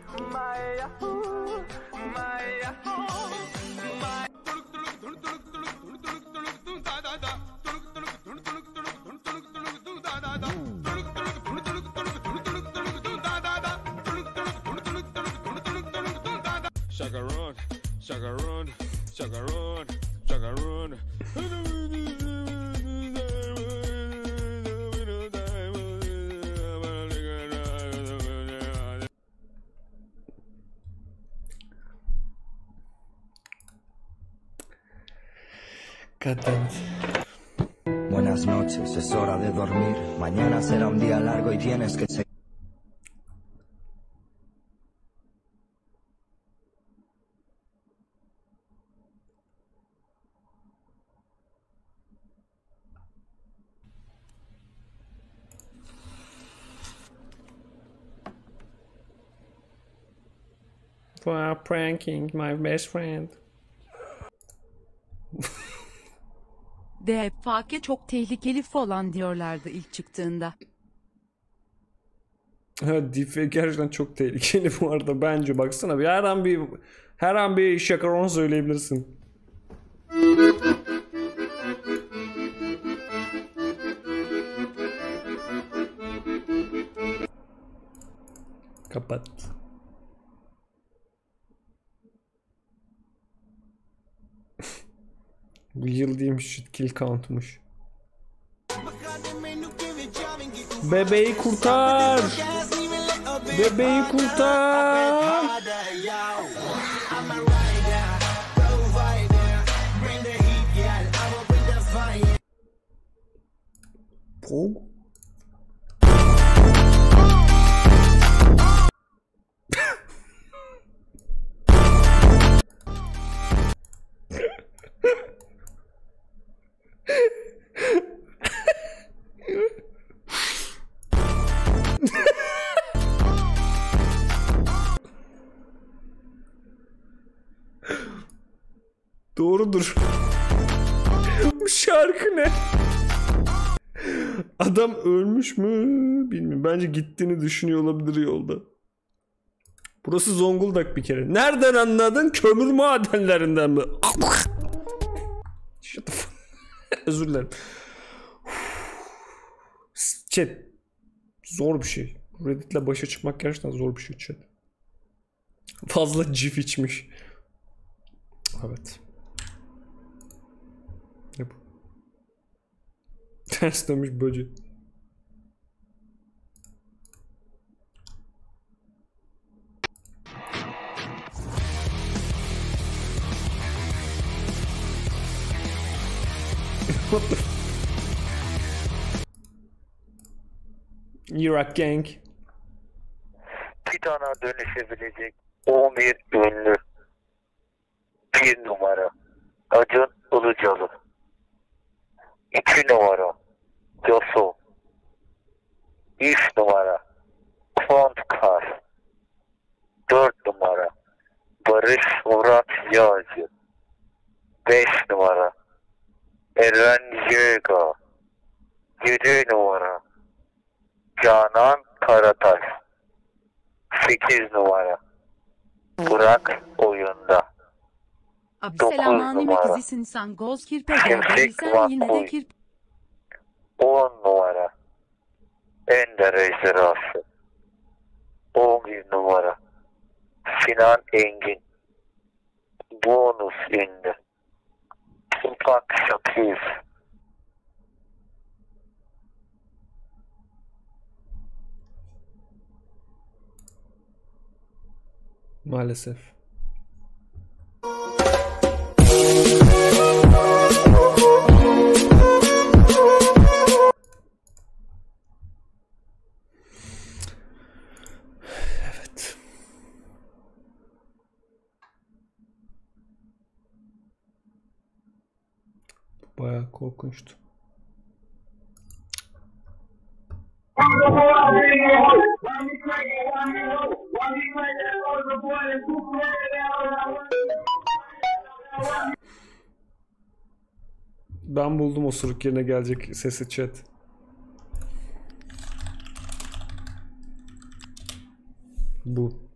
Chacarone, chacarone, chacarone, chacarone.
Buenas noches, es hora de dormir. Mañana será un día largo y tienes que seguir.
For pranking my best friend.
D F çok tehlikeli falan diyorlardı ilk çıktığında.
Evet, deepfake gerçekten çok tehlikeli bu arada bence. Baksana bir her an bir her an bir şakaron söyleyebilirsin. Kapat. Bu yıl değilmiş, kill count'muş. Bebeği kurtar! Bebeği kurtar! Pog? Doğrudur. Bu şarkı ne? Adam ölmüş mü? Bilmiyorum. Bence gittiğini düşünüyor olabilir yolda. Burası Zonguldak bir kere. Nereden anladın? Kömür madenlerinden mi? Shut the fuck. Özür dilerim. Chat. Zor bir şey. Reddit'le başa çıkmak gerçekten zor bir şey chat. Fazla cif içmiş. Evet. Ne bu? Ters dönmüş böcek. What the? Irak Gang.
Titan'a dönüşebilecek on bir ünlü. Bir numara Acun Ilıcalı. İki numara Yosu. Üç numara Kontkar. Dört numara Barış Murat Yağcı. Beş numara Eren Yega. Yedi numara Canan Karataş. Sekiz numara Burak Oyunda.
Abi selamünaleyküm ikizisin sen goz kirpe geldi sen yine de kirpe.
on numara Ender Ejderhası. on bir numara Sinan Engin. Bonus ünlü Tupak Şakir.
Maalesef. Evet. Bayağı korkunçtu. Ben buldum osuruk yerine gelecek sesi chat. Bu.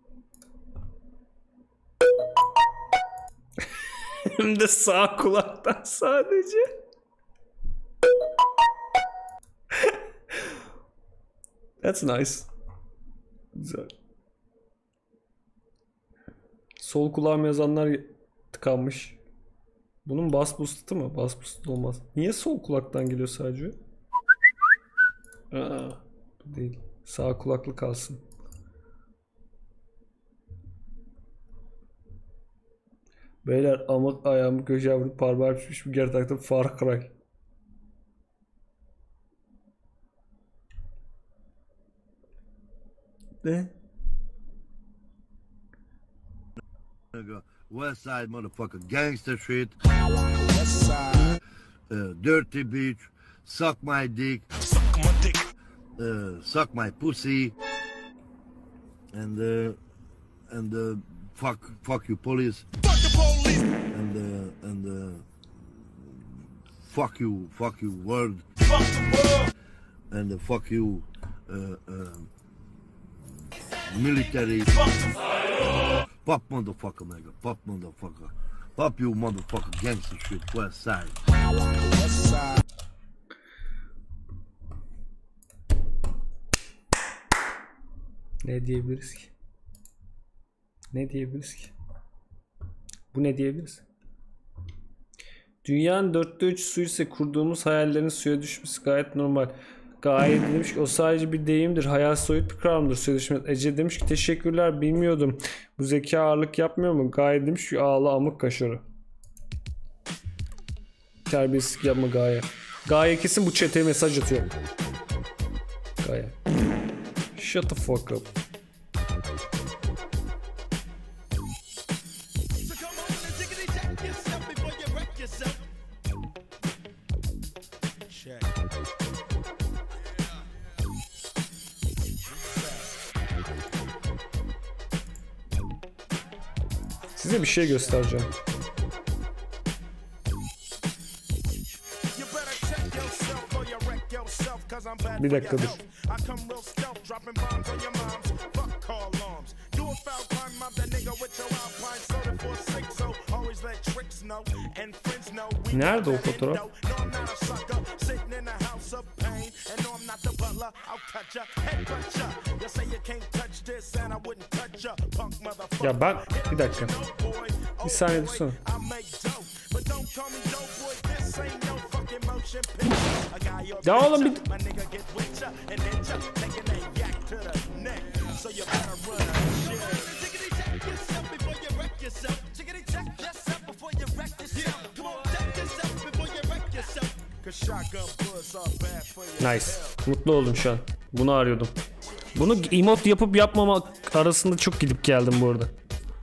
Hem de sağ kulaktan sadece. That's nice. Güzel. Sol kulağım yazanlar tıkanmış. Bunun bass boost'u mı? Bass boost'u olmaz. Niye sol kulaktan geliyor sadece? Aa, bu değil. Sağ kulaklı kalsın. Beyler amık ayağımı köşeye vurup parmağı pişmiş bir geri taktım. Far Cry. Ne?
West Side motherfucker gangster shit. West Side. Uh, dirty bitch. Suck my dick. Suck my dick. Uh, suck my pussy. And uh, and uh, fuck, fuck you, police. Fuck the police. And uh, and uh, fuck you, fuck you, world. Fuck the world. And uh, fuck you, uh, uh, military. Pop motherfucker, nigga. Pop motherfucker. Pop you motherfucker gangster shit. West side. West side.
Ne diyebiliriz ki? Ne diyebiliriz ki? Bu ne diyebiliriz? Dünyanın dörtte üç su ise kurduğumuz hayallerin suya düşmesi gayet normal. Gayet demiş ki o sadece bir deyimdir. Hayal soyut bir kavramdır. Suya düşmez. Ece demiş ki teşekkürler bilmiyordum. Bu zeka ağırlık yapmıyor mu? Gaye demiş ki ağla amık kaşarı. Terbiyesizlik yapma Gaye. Gaye kesin bu chat'e mesaj atıyor. Gaye. Shut the fuck up. Size bir şey göstereceğim. Bir dakika dur. Nerede o fotoğraf? Ya ben bir dakika. Bir saniye dursana. Ya oğlum bir... Nice. Mutlu oldum şu an. Bunu arıyordum. Bunu emote yapıp yapmamak arasında çok gidip geldim bu arada.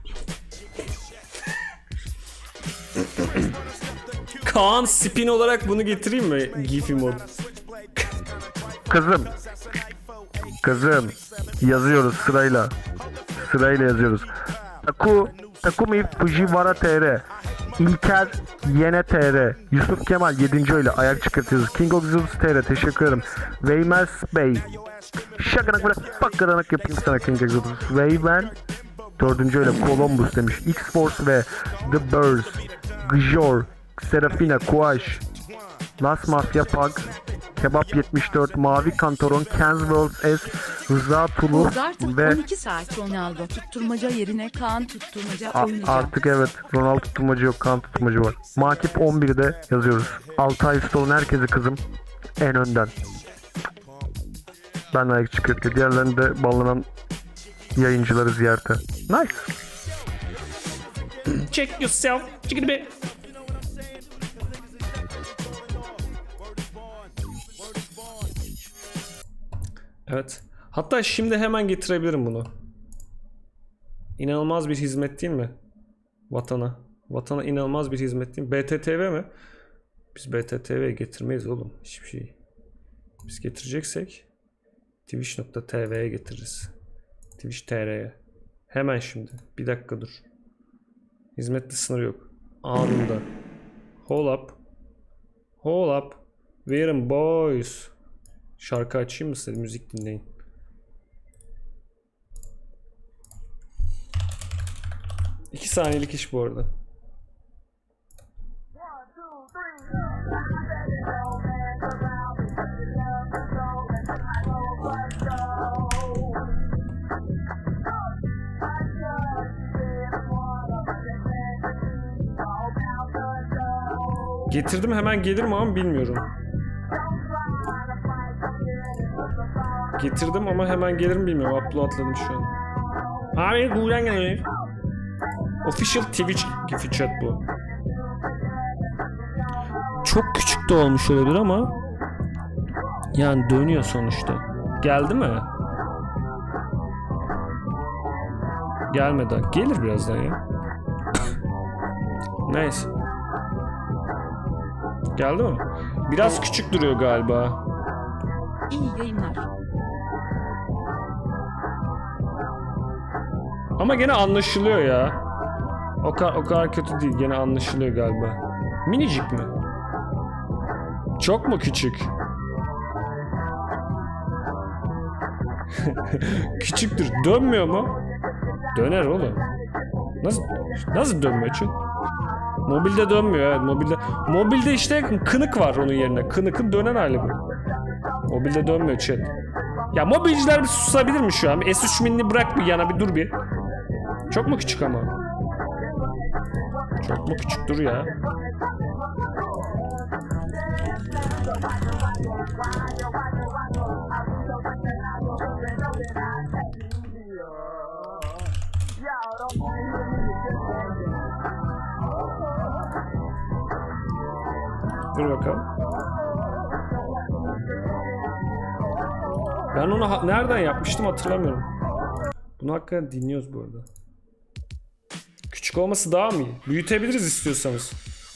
Kaan spin olarak bunu getireyim mi? Gif emote.
Kızım. Kızım. Yazıyoruz sırayla. Sırayla yazıyoruz. Taku, Takumi Fujiwara T R. İlker Yene T R. Yusuf Kemal yedinci öyle ayak çıkartıyoruz. King of Zeus T R teşekkür ederim. Veymez Bey. Şakanak bırak bakaranak yapayım sana King of Zeus. Veyben dördüncü öyle Columbus demiş. X-Force ve The Birds. Gjor. Serafina Kuaş. Las Mafia Pug. Kebap yetmiş dört, Mavi Kantoron, Ken's World S, Rıza Tulu ve
on iki saat Ronaldo tutturmaca yerine Kaan tutturmaca
A-
oynayacak.
artık evet Ronaldo tutturmacı yok, Kaan tutturmacı var. Makip on birde yazıyoruz. altı ay üstü olan herkese kızım en önden. Ben ayak çıkartıyor. Diğerlerini de bağlanan yayıncıları ziyarete. Nice.
Check yourself. Check it a bit. Evet. Hatta şimdi hemen getirebilirim bunu. İnanılmaz bir hizmet değil mi? Vatana. Vatana inanılmaz bir hizmet değil mi? B T T V mi? Biz B T T V'ye getirmeyiz oğlum. Hiçbir şey. Biz getireceksek Twitch nokta T V'ye getiririz. Twitch T R'ye. Hemen şimdi. Bir dakika dur. Hizmette sınır yok. Anında. Hold up. Hold up. Verin boys. Şarkı açayım mı size? Müzik dinleyin. İki saniyelik iş bu arada. Getirdim, hemen gelir mi ama bilmiyorum. Getirdim ama hemen gelir mi bilmiyorum. Uploadladım şu an. Abi buradan gelir. Official Twitch gifi chat bu. Çok küçük de olmuş olabilir ama yani dönüyor sonuçta. Geldi mi? Gelmedi. Gelir birazdan ya. Neyse. Geldi mi? Biraz küçük duruyor galiba.
İyi yayınlar.
Ama gene anlaşılıyor ya. O kadar, o kadar kötü değil. Gene anlaşılıyor galiba. Minicik mi? Çok mu küçük? Küçüktür. Dönmüyor mu? Döner oğlum. Nasıl nasıl dönmüyor çünkü? Mobilde dönmüyor evet. Mobilde mobilde işte kınık var onun yerine. Kınıkın dönen hali bu. Mobilde dönmüyor chat. Ya mobilciler bir susabilir mi şu an? Bir S üç minini bırak bir yana bir dur bir. Çok mu küçük ama? Çok mu küçük dur ya? Dur bakalım. Ben onu ha nereden yapmıştım hatırlamıyorum. Bunu hakikaten dinliyoruz bu arada. Küçük olması daha mı iyi? Büyütebiliriz istiyorsanız.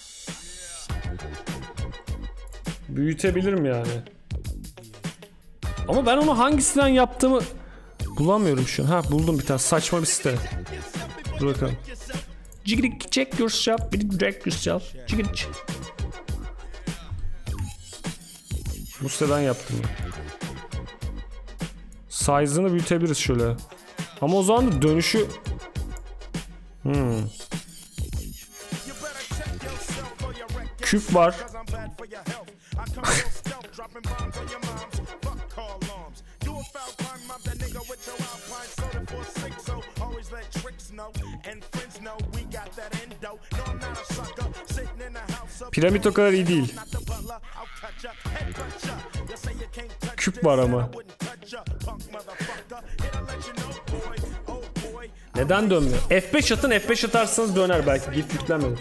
Büyütebilirim yani. Ama ben onu hangisinden yaptığımı bulamıyorum şu an. Ha buldum bir tane saçma bir site. Dur bakalım. Jiggity check yourself, direct yourself. Jiggity. Bu siteden yaptım ben. Size'ını büyütebiliriz şöyle. Ama o zaman da dönüşü... Hmm. Küp var. Piramit o kadar iyi değil. Küp var ama. Neden dönmüyor? F beş atın, F beş atarsanız döner belki. Git yüklenmedi.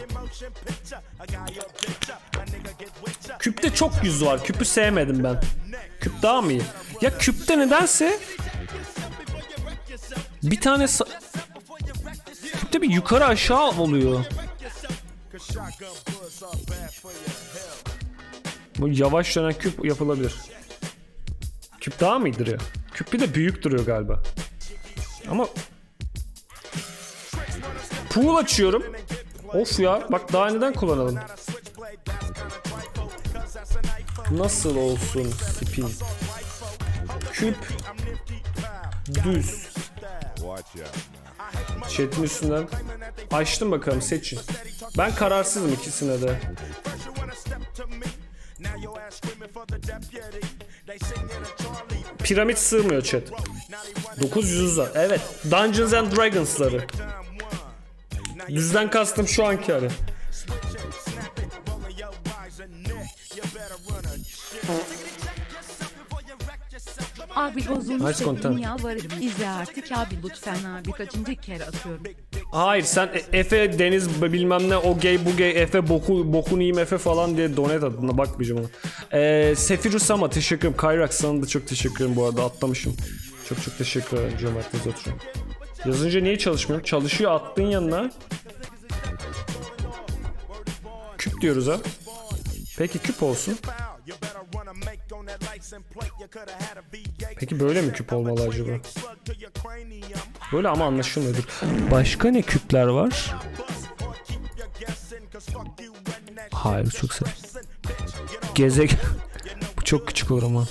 Küpte çok yüz var. Küpü sevmedim ben. Küp daha mı iyi? Ya küpte nedense bir tane küpte bir yukarı aşağı oluyor. Bu yavaş dönen küp yapılabilir. Küp daha mı iyidir ya? Küp bir de büyük duruyor galiba. Ama pool açıyorum. Of ya bak daha neden kullanalım? Nasıl olsun spin? Küp düz. Chat'in üstünden açtım bakalım seçin. Ben kararsızım ikisine de. Piramit sığmıyor chat. dokuz yüz var. Evet. Dungeons and Dragons'ları. Düzden kastım şu anki hani.
Abi bozulmuş
nice
dedim yalvarırım. İzle artık abi lütfen abi kaçıncı kere atıyorum.
Hayır sen Efe Deniz bilmem ne o gay bu gay Efe boku bokunu yiyeyim Efe falan diye donate adına bakmayacağım ona. Ee, Sefirus Sama teşekkür ederim. Kayrak sana da çok teşekkür ederim bu arada atlamışım. Çok çok teşekkür ederim cömertinize oturuyorum. Yazınca niye çalışmıyor? Çalışıyor attığın yanına. Küp diyoruz ha. Peki küp olsun. Peki böyle mi küp olmalı acaba? Böyle ama anlaşılmıyordur. Başka ne küpler var? Hayır çok sev. Gezegen. Bu çok küçük olur ama.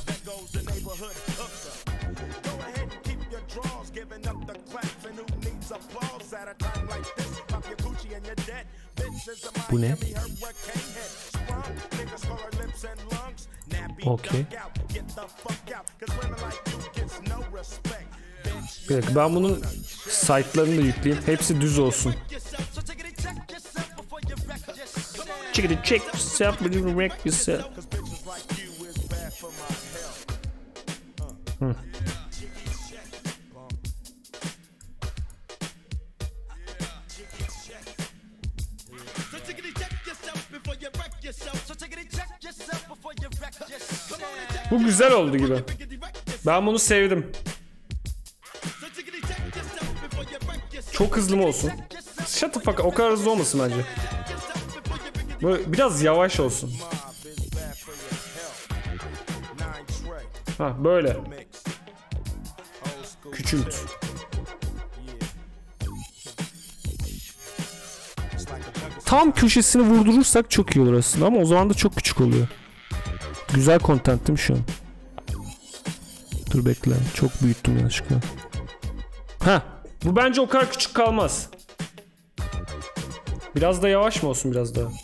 Bu ne? Okey. Bir dakika ben bunun site'larını da yükleyeyim. Hepsi düz olsun. Check it, check yourself, wreck yourself. Hmm. Bu güzel oldu gibi. Ben bunu sevdim. Çok hızlı mı olsun? Shut the fuck up. O kadar hızlı olmasın bence. Böyle biraz yavaş olsun. Ha böyle. Küçült. tam köşesini vurdurursak çok iyi olur aslında ama o zaman da çok küçük oluyor. Güzel content değil mi şu an? Dur bekle. Çok büyüttüm yanlışlıkla. Heh. Bu bence o kadar küçük kalmaz. Biraz da yavaş mı olsun biraz daha?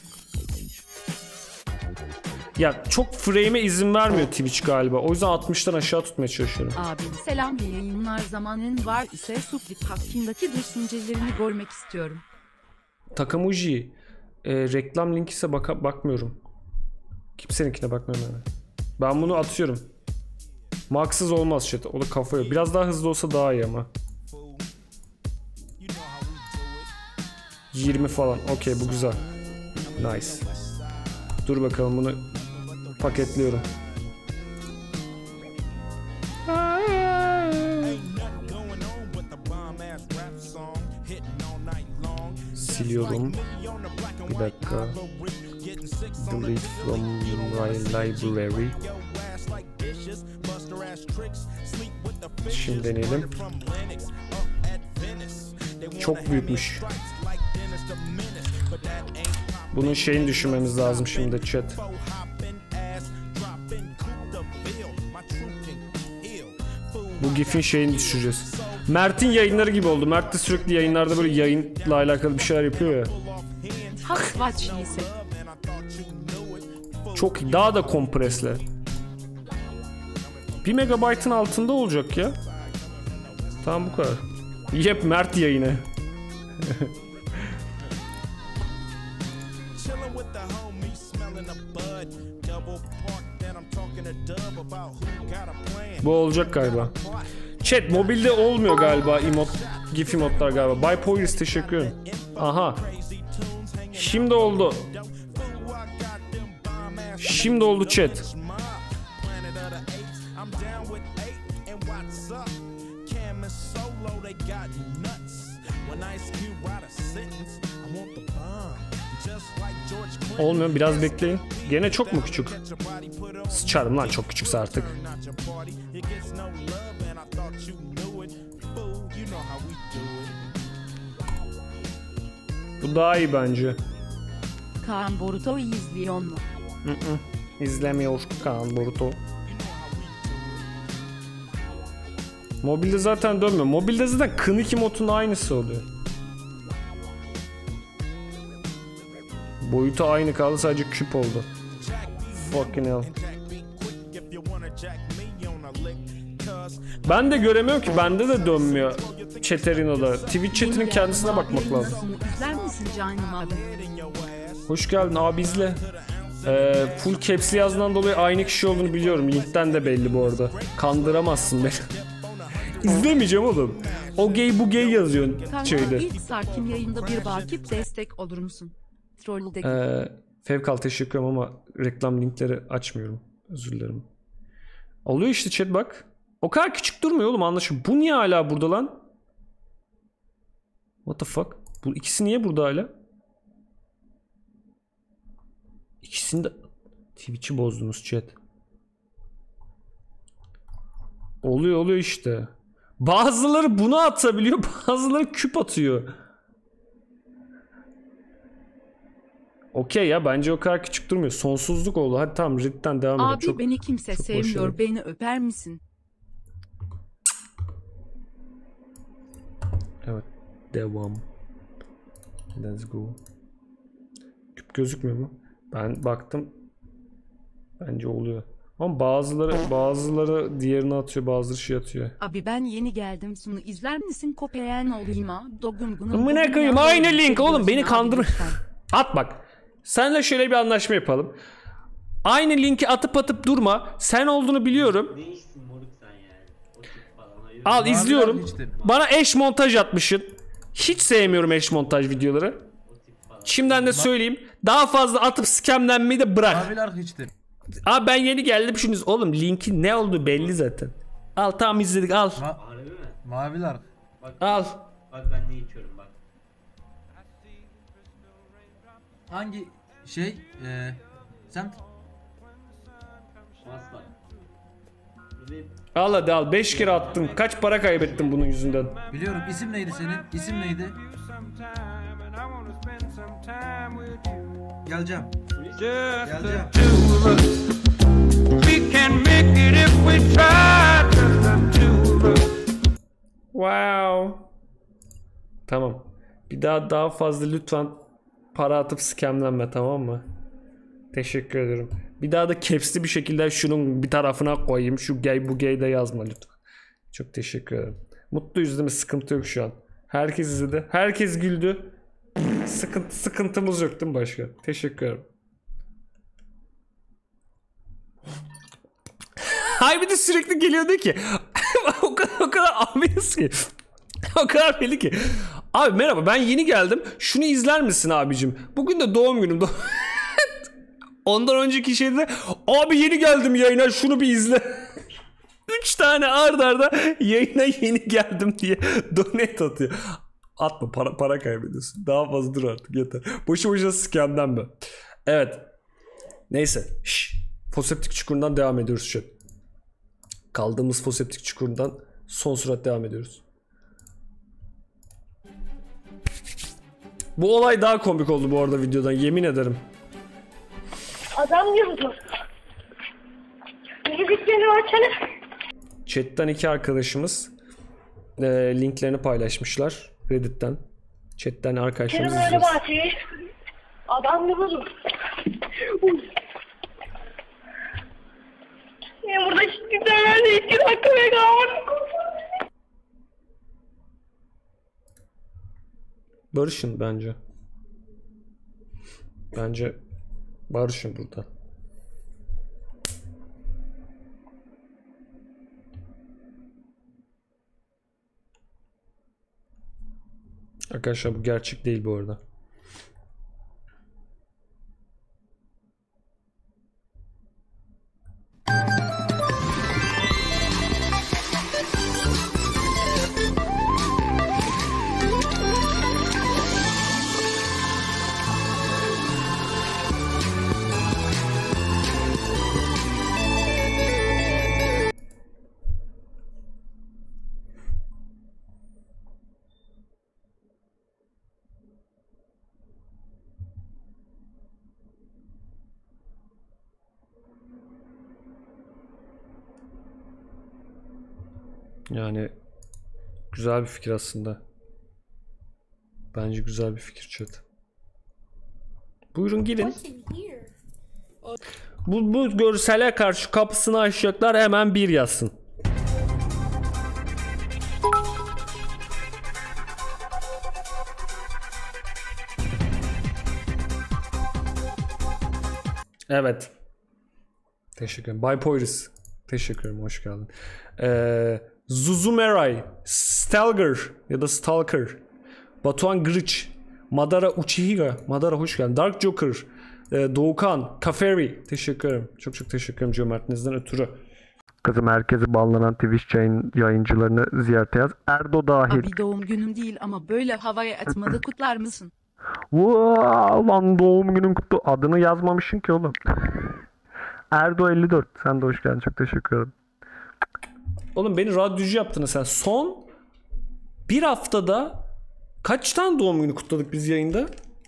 Ya çok frame'e izin vermiyor Twitch galiba. O yüzden altmıştan aşağı tutmaya çalışıyorum.
Abi selam, yayınlar zamanın var ise Suplik hakkındaki düşüncelerini görmek istiyorum.
Takamuji. E, reklam linki ise baka bakmıyorum. Kimseninkine bakmıyorum yani. Ben bunu atıyorum. Max'sız olmaz chat. O da kafaya. Biraz daha hızlı olsa daha iyi ama. yirmi falan. Okey, bu güzel. Nice. Dur bakalım, bunu paketliyorum. Siliyorum. Bir dakika. Delete from my library. Şimdi deneyelim. Çok büyükmüş. Bunun şeyini düşünmemiz lazım şimdi chat. Bu GIF'in şeyini düşüreceğiz. Mert'in yayınları gibi oldu. Mert de sürekli yayınlarda böyle yayınla alakalı bir şeyler yapıyor ya. Çok iyi. Daha da kompresle. bir megabaytın altında olacak ya. Tamam, bu kadar. Yep, Mert yayını. Bu olacak galiba. Chat, mobilde olmuyor galiba emot, gif emotlar galiba. Bay Poyris, teşekkür ederim. Aha. Şimdi oldu. Şimdi oldu chat. Olmuyor, biraz bekleyin. Gene çok mu küçük? Sıçarım lan çok küçükse artık. Bu daha iyi bence.
Kaan Boruto'yu izliyor mu?
Hı hı. İzlemiyor Kaan Boruto. Mobilde zaten dönmüyor. Mobilde zaten Kıniki modunun aynısı oluyor. Boyutu aynı kaldı, sadece küp oldu. Fucking hell. Ben de göremiyorum ki, bende de dönmüyor Chatterino'da. Twitch chatinin kendisine bakmak lazım.
İzler misin canım abi?
Hoş geldin abi, izle. Ee, full caps'li yazdığından dolayı aynı kişi olduğunu biliyorum. Linkten de belli bu arada. Kandıramazsın beni. İzlemeyeceğim oğlum. O gay bu gay yazıyorsun şeyde.
İlk sakin yayında bir bakip destek olur musun? Troll'deki.
Ee, Fevkal teşekkür ederim ama reklam linkleri açmıyorum. Özür dilerim. Oluyor işte chat bak. O kadar küçük durmuyor oğlum, anlaşılıyor. Bu niye hala burada lan? What the fuck? Bu ikisi niye burada hala? İkisini de... Twitch'i bozdunuz chat. Oluyor oluyor işte. Bazıları bunu atabiliyor, bazıları küp atıyor. Okey ya, bence o kadar küçük durmuyor. Sonsuzluk oldu. Hadi tamam, Reddit'ten devam edelim.
Abi
çok,
beni kimse sevmiyor.
Başarılı.
Beni öper misin?
Evet. Devam. Let's go. Küp gözükmüyor mu? Ben baktım. Bence oluyor. Ama bazıları bazıları diğerini atıyor, bazıları şey atıyor.
Abi ben yeni geldim. Sunu izler misin? Kopeyen olayım ha. Dogun bunu.
Amına koyayım, aynı link oğlum, beni kandır. At bak. Seninle şöyle bir anlaşma yapalım. Aynı linki atıp atıp durma. Sen olduğunu biliyorum. Al, izliyorum. Bana eş montaj atmışsın. Hiç sevmiyorum eş montaj videoları. Şimdiden de söyleyeyim. Daha fazla atıp scamlenmeyi de bırak.
Maviler hiçtir.
Abi ben yeni geldim şunuz. Oğlum linkin ne olduğu belli zaten. Al, tamam izledik, al.
Ma Maviler.
Bak,
al.
Bak ben ne içiyorum bak.
Hangi şey? Ee, semt?
Asla.
Al hadi al. beş kere attım. Kaç para kaybettim bunun yüzünden.
Biliyorum. İsim neydi senin? İsim neydi? Geleceğim.
Geleceğim.
Wow. Tamam. Bir daha daha fazla lütfen para atıp scamlenme, tamam mı? Teşekkür ederim. Bir daha da caps'li bir şekilde şunun bir tarafına koyayım. Şu gay bu gay de yazma lütfen. Çok teşekkür ederim. Mutluyuz değil mi? Sıkıntı yok şu an. Herkes izledi. Herkes güldü. Sıkıntı, sıkıntımız yok değil mi başka? Teşekkür ederim. Hay bir de sürekli geliyor diyor ki o kadar o kadar abimiz ki o kadar belli ki abi merhaba ben yeni geldim şunu izler misin abicim bugün de doğum günüm Do ondan önceki şeyde abi yeni geldim yayına şunu bir izle. Üç tane ard arda yayına yeni geldim diye donate atıyor. Atma, para, para kaybediyorsun. Daha fazla dur artık, yeter. Boşu boşuna scam'den be. Evet. Neyse. Şşş. Foseptik çukurundan devam ediyoruz şu an. Kaldığımız foseptik çukurundan son sürat devam ediyoruz. Bu olay daha komik oldu bu arada videodan, yemin ederim.
Adam yazıyor. Müzikleri açalım.
Chat'ten iki arkadaşımız e, linklerini paylaşmışlar Reddit'ten. Chat'ten arkadaşlarımız
Kerim öyle bahçeyi. Adam yazıyor. Ya burada şimdi tane iki dakika ve kalmadı.
Barışın bence. Bence barışın burada. Arkadaşlar bu gerçek değil bu arada. Yani güzel bir fikir aslında. Bence güzel bir fikir chat. Buyurun girin. Bu, bu görsele karşı kapısını açacaklar, hemen bir yazsın. Evet. Teşekkür ederim. Bay Poyris. Teşekkür ederim. Hoş geldin. Ee, Zuzumeray, Stalker ya da Stalker, Batuhan Gırıç, Madara Uchihiga, Madara hoş geldin. Dark Joker, e, Doğukan, Kaferi, teşekkür ederim. Çok çok teşekkür ederim cömertliğinizden ötürü.
Kızım herkesi banlanan Twitch yayın, yayıncılarını ziyarete yaz. Erdo dahil.
Abi doğum günüm değil ama böyle havaya atmalı kutlar mısın?
Wow, lan doğum günün kutlu. Adını yazmamışsın ki oğlum. Erdo elli dört. Sen de hoş geldin. Çok teşekkür ederim.
Oğlum beni radyocu yaptın sen. Son bir haftada kaç tane doğum günü kutladık biz yayında?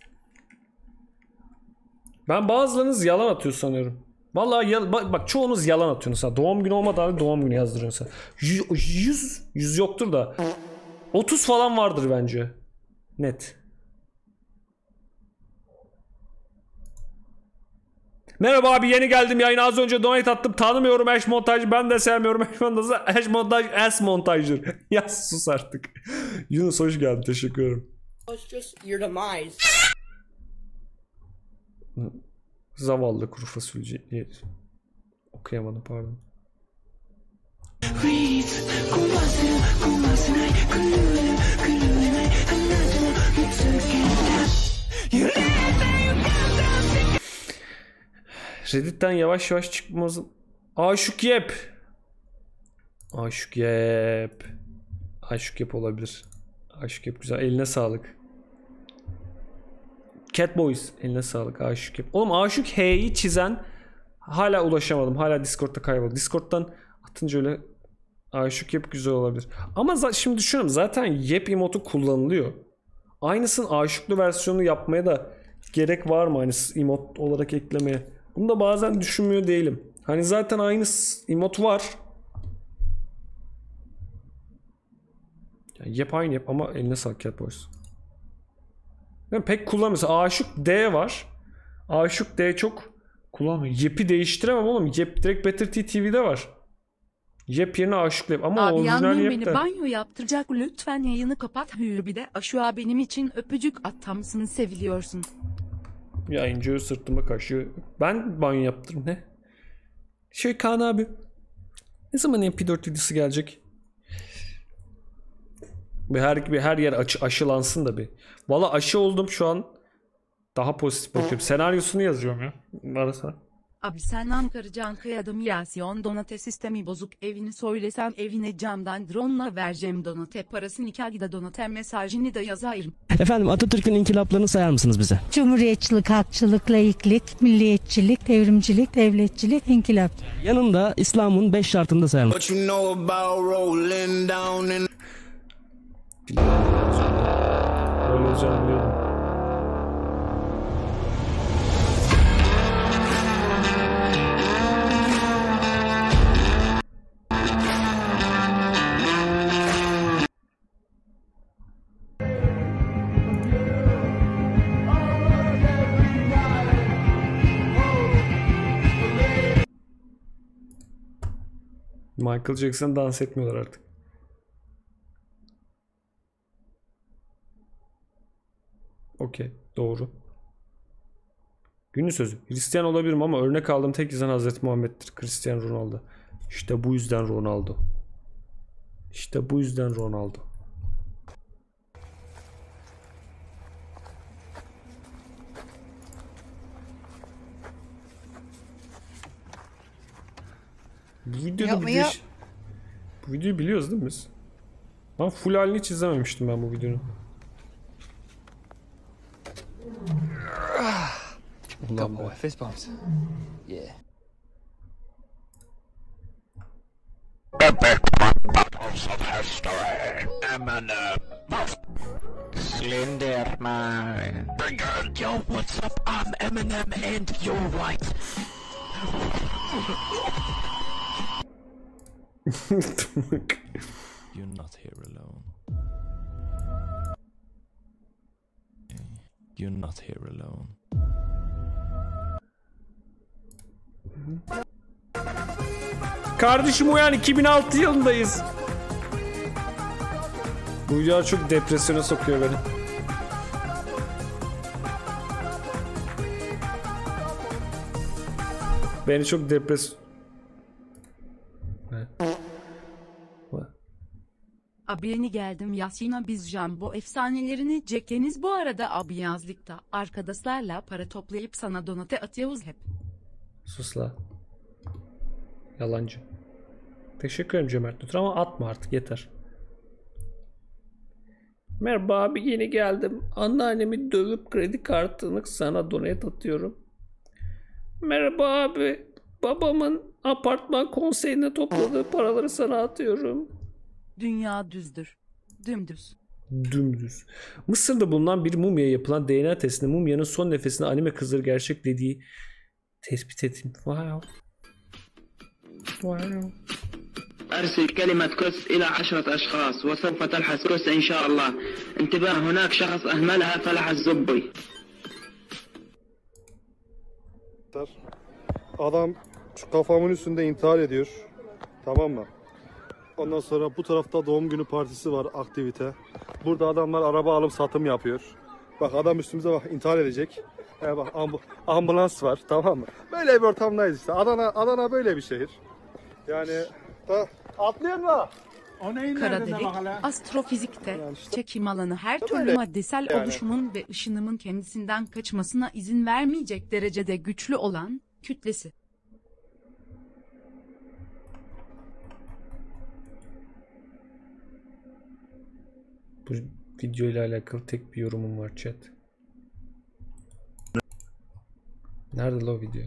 Ben bazılarınız yalan atıyor sanıyorum. Vallahi yal bak, bak çoğunuz yalan atıyorsunuz. Doğum günü olmadan doğum günü yazdırıyorsunuz. yüz yüz yoktur da otuz falan vardır bence. Net. Merhaba abi, yeni geldim yayına, az önce donate attım, tanımıyorum hash montajı, ben de sevmiyorum hash montajı, hash montaj ass montajdır. Ya sus artık. Yunus hoş geldin, teşekkür ederim. Zavallı kuru fasulye okuyamadım, pardon. Reddit'ten yavaş yavaş çıkmaz. Aşık Yep. Aşık Yep. Aşık Yep olabilir. Aşık Yep güzel. Eline sağlık. Cat Boys. Eline sağlık. Aşık Yep. Oğlum Aşık H'yi çizen hala ulaşamadım. Hala Discord'da kayboldu. Discord'dan atınca öyle Aşık Yep güzel olabilir. Ama şimdi düşünüyorum, zaten Yep emotu kullanılıyor. Aynısının aşıklı versiyonu yapmaya da gerek var mı? Hani emot olarak eklemeye. Bunu da bazen düşünmüyor değilim. Hani zaten aynı emot var. Yani yap aynı yap ama eline sağlık Catboys. Yani pek kullanmıyorsun. Aşık D var. Aşık D çok kullanmıyor. Yep'i değiştiremem oğlum. Yep direkt Better T T V'de var. Yep yerine aşıklı yap. Ama
abi
orijinal
yandım
yep
beni
de.
banyo yaptıracak, lütfen yayını kapat. Hür bir de aşağı benim için öpücük at, tamsın, seviliyorsun.
Yayıncı sırtıma kaşıyor. Ben banyo yaptırım ne? Şey Kaan abi. Ne zaman M P dört videosu gelecek? Bir her, bir her yer aşı, aşılansın da bir. Valla aşı oldum şu an. Daha pozitif bakıyorum. Senaryosunu yazıyorum ya. Arası.
Abi sen Ankara Cankaya'da milyasyon donate sistemi bozuk, evini söylesem evine camdan drone'la vereceğim donate parası, nikahda donate mesajını da yazayım.
Efendim Atatürk'ün inkılaplarını sayar mısınız bize?
Cumhuriyetçilik, hakçılık, laiklik, milliyetçilik, devrimcilik, devletçilik, inkılap.
Yanında İslam'ın beş şartını da sayar mısınız?
What you know about rolling down in...
Öyle olacağını biliyordum. Michael Jackson dans etmiyorlar artık. Okey. Doğru. Günün sözü. Hristiyan olabilirim ama örnek aldığım tek insan Hazreti Muhammed'dir. Cristiano Ronaldo. İşte bu yüzden Ronaldo. İşte bu yüzden Ronaldo. Bu videoda
Yapma
bir
ya.
değiş... Bu videoyu biliyoruz değil mi biz? Ben full halini hiç izlememiştim ben bu videonun.
Come boy, fist bumps. Yeah.
Epic battles of history. Eminem. Slenderman. Bring out yo, what's up? I'm Eminem and you're right.
You're not here alone. You're not here alone.
Kardeşim uyan, iki bin altı yılındayız. Bu videolar çok depresyona sokuyor beni. Beni çok depres...
Abi yeni geldim Yasin'a, biz Jumbo efsanelerini çekeniz bu arada abi, yazlıkta arkadaşlarla para toplayıp sana donate atıyoruz hep.
Sus la. Yalancı. Teşekkür ederim Cömert Lütfen ama atma artık, yeter. Merhaba abi, yeni geldim. Anneannemi dövüp kredi kartını sana donate atıyorum. Merhaba abi, babamın apartman konseyine topladığı paraları sana atıyorum.
Dünya düzdür. Dümdüz.
Dümdüz. Mısır'da bulunan bir mumyaya yapılan D N A testinde mumyanın son nefesini anime kızları gerçek dediği tespit edildi. Wow. Wow.
أرسل كلمة كس إلى عشرة أشخاص وسوف تلحس كس إن شاء الله. انتباه هناك شخص أهملها فلحس زبي.
Adam şu kafamın üstünde intihar ediyor. Tamam mı? Ondan sonra bu tarafta doğum günü partisi var, aktivite. Burada adamlar araba alım satım yapıyor. Bak adam üstümüze bak, intihar edecek. Yani bak amb ambulans var, tamam mı? Böyle bir ortamdayız işte. Adana Adana böyle bir şehir. Yani da atlıyor mu? O neyin
Kara delik, astrofizikte çekim alanı her türlü maddesel
Yani.
oluşumun ve ışınımın kendisinden kaçmasına izin vermeyecek derecede güçlü olan kütlesi.
Bu video ile alakalı tek bir yorumum var chat. Nerede la o video?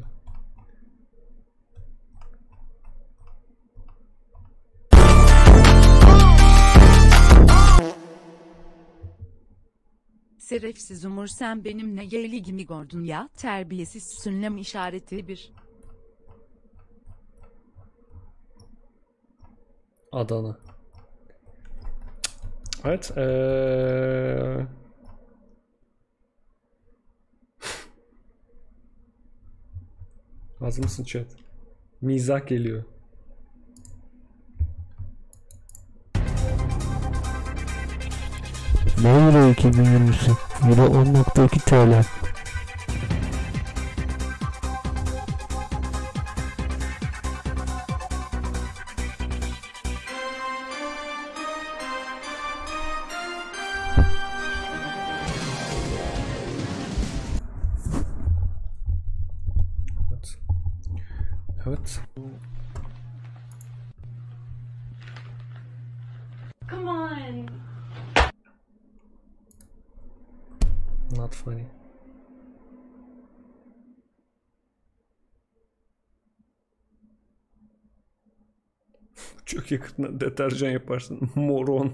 Şerefsiz Umur, sen benimle geyligimi gördün ya. Terbiyesiz sünlem işareti bir.
Adana. Evet. Ee... Hazır mısın chat? Mizah geliyor.
Euro iki bin yirmisi. Euro on nokta iki T L.
Evet. Evet.
Come on.
Not funny. Çok yakından deterjan yaparsın. Moron.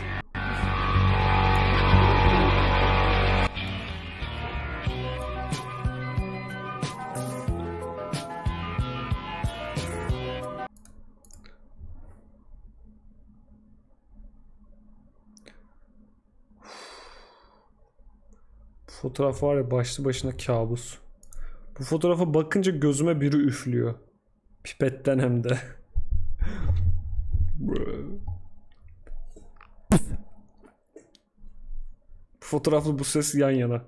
Fotoğraf var ya, başlı başına kabus. Bu fotoğrafa bakınca gözüme biri üflüyor. Pipetten hem de. Fotoğrafla bu ses yan yana.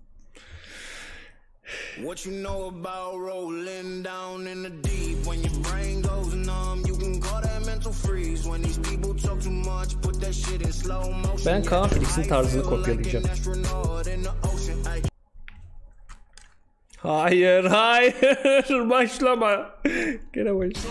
What you know about rolling down in the deep when your brain goes numb, you can call that mental freeze when these people talk too much, put that shit in slow motion.
Ben Kaan Felix'in tarzını kopyalayacağım. Hayır, hayır, başlama. Gene başla.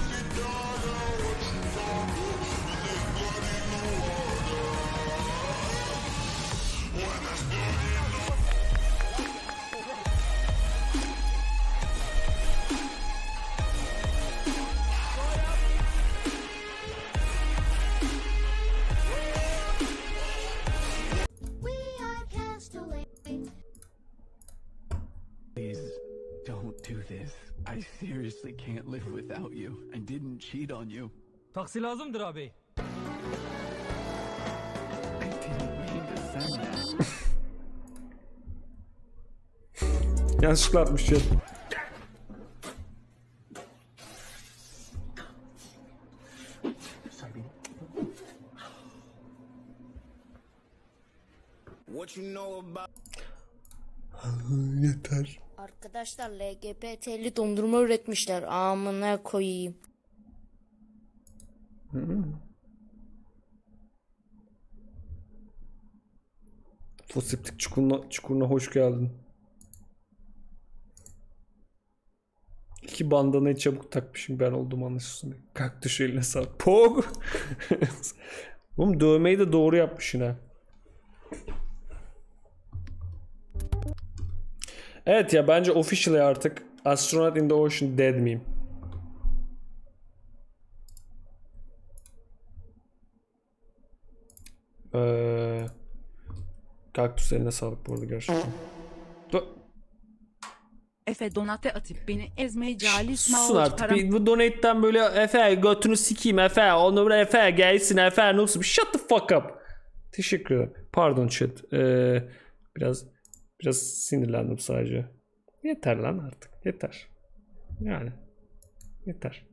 Don't do this. I seriously can't live without you. I didn't cheat on you.
Taksi lazımdır abi.
I didn't mean to send that.
Yanlışlıkla atmış chat.
What you know about
Yeter.
Arkadaşlar L G B T'li dondurma üretmişler. Amına koyayım.
Hmm. Foseptik çukuruna, çukuruna hoş geldin. İki bandanayı çabuk takmışım, ben oldum anlaşılsın. Kaktüs eline sağlık. Pog. Oğlum dövmeyi de doğru yapmış yine. Evet ya, bence officially artık Astronaut in the Ocean dead miyim? Ee, kaktüs eline sağlık bu arada gerçekten. Do
Efe donate atıp beni ezmeye calis
Susun artık. Bir, bu donate'den böyle Efe götünü sikeyim Efe. Onu buraya Efe gelsin Efe. Nasıl? Shut the fuck up. Teşekkür ederim. Pardon chat. Ee, biraz biraz sinirlendim sadece. Yeter lan artık. Yeter. Yani. Yeter.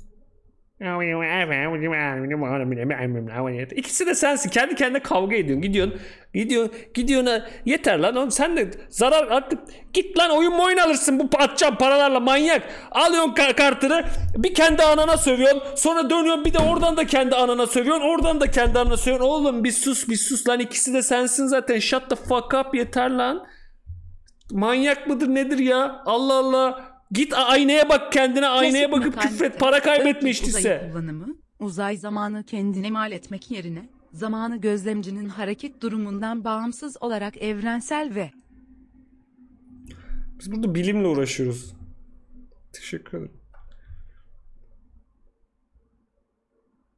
İkisi de sensin. Kendi kendine kavga ediyorsun. Gidiyorsun. Gidiyorsun. Gidiyorsun. Yeter lan oğlum. Sen de zarar artık. Git lan oyun mu oyun alırsın bu atacağım paralarla, manyak. Alıyorsun kar kartını. Bir kendi anana sövüyorsun. Sonra dönüyorsun bir de oradan da kendi anana sövüyorsun. Oradan da kendi anana sövüyorsun. Oğlum bir sus bir sus lan. İkisi de sensin zaten. Shut the fuck up. Yeter lan. Manyak mıdır nedir ya? Allah Allah. Git aynaya bak kendine, aynaya bakıp küfret, para kaybetme işteyse.
Uzay kullanımı, uzay zamanı kendine mal etmek yerine, zamanı gözlemcinin hareket durumundan bağımsız olarak evrensel ve...
Biz burada bilimle uğraşıyoruz. Teşekkür ederim.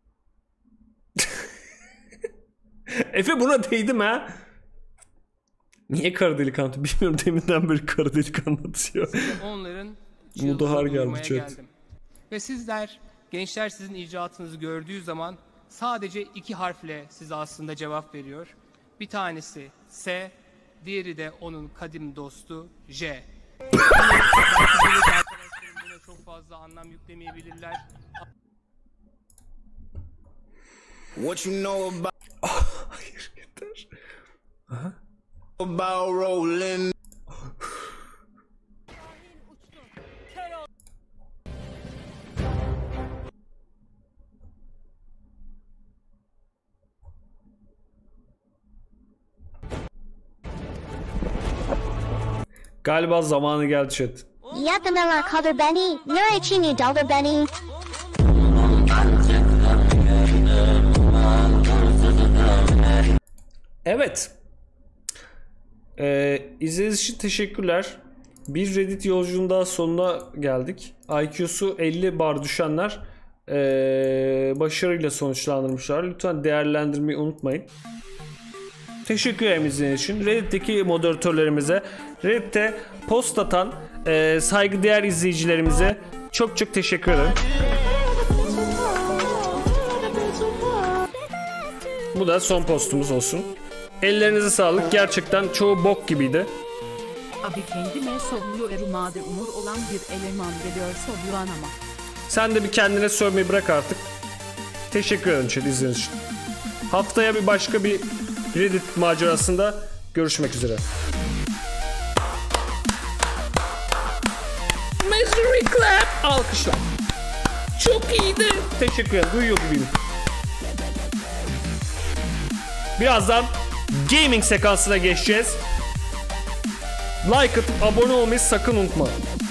Efe buna değdim ha. Niye kara delik anlatıyor? Bilmiyorum, deminden beri kara delik anlatıyor.
Onların
Mudahar geldi
duymaya
chat.
geldim. Ve sizler, gençler sizin icraatınızı gördüğü zaman sadece iki harfle size aslında cevap veriyor. Bir tanesi S, diğeri de onun kadim dostu J. Arkadaşlarım buna çok fazla anlam yüklemeyebilirler.
What you know about
Hayır, yeter. Aha.
about rolling?
Galiba zamanı geldi chat.
Yakınlar kaldır beni, ne için daldır beni?
Evet. Ee, izlediğiniz için teşekkürler. Bir Reddit yolculuğunun daha sonuna geldik. I Q'su elli bar düşenler ee, başarıyla sonuçlandırmışlar. Lütfen değerlendirmeyi unutmayın. Teşekkür ederim izlediğiniz için. Reddit'teki moderatörlerimize, Reddit'te post atan ee, saygıdeğer izleyicilerimize çok çok teşekkür ederim. Bu da son postumuz olsun. Ellerinize sağlık. Gerçekten çoğu bok gibiydi.
Abi kendime soruyor erumade umur olan bir eleman geliyor soruyor ama.
Sen de bir kendine sövmeyi bırak artık. Teşekkür ederim chat izlediğiniz için. Haftaya bir başka bir Reddit macerasında görüşmek üzere. Misery clap. Alkışlar. Çok iyiydi. Teşekkür ederim. Duyuyor gibiyim. Birazdan gaming sekansına geçeceğiz. Like atıp abone olmayı sakın unutma.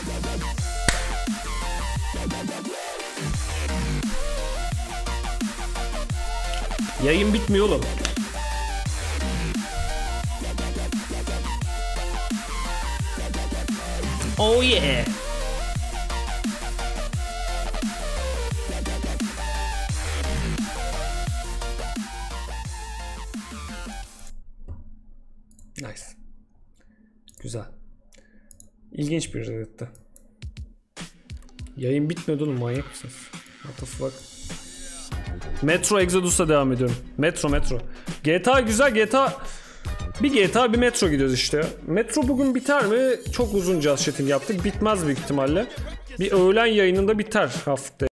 Yayın bitmiyor oğlum. Oh yeah. Nice. Güzel. İlginç bir Reddit'te. Yayın bitmiyordu oğlum, manyak mısınız? What the fuck? Metro Exodus'a devam ediyorum. Metro Metro. G T A güzel, G T A... Bir G T A bir Metro gidiyoruz işte. Metro bugün biter mi? Çok uzun just chatting yaptık. Bitmez büyük ihtimalle. Bir öğlen yayınında biter hafta.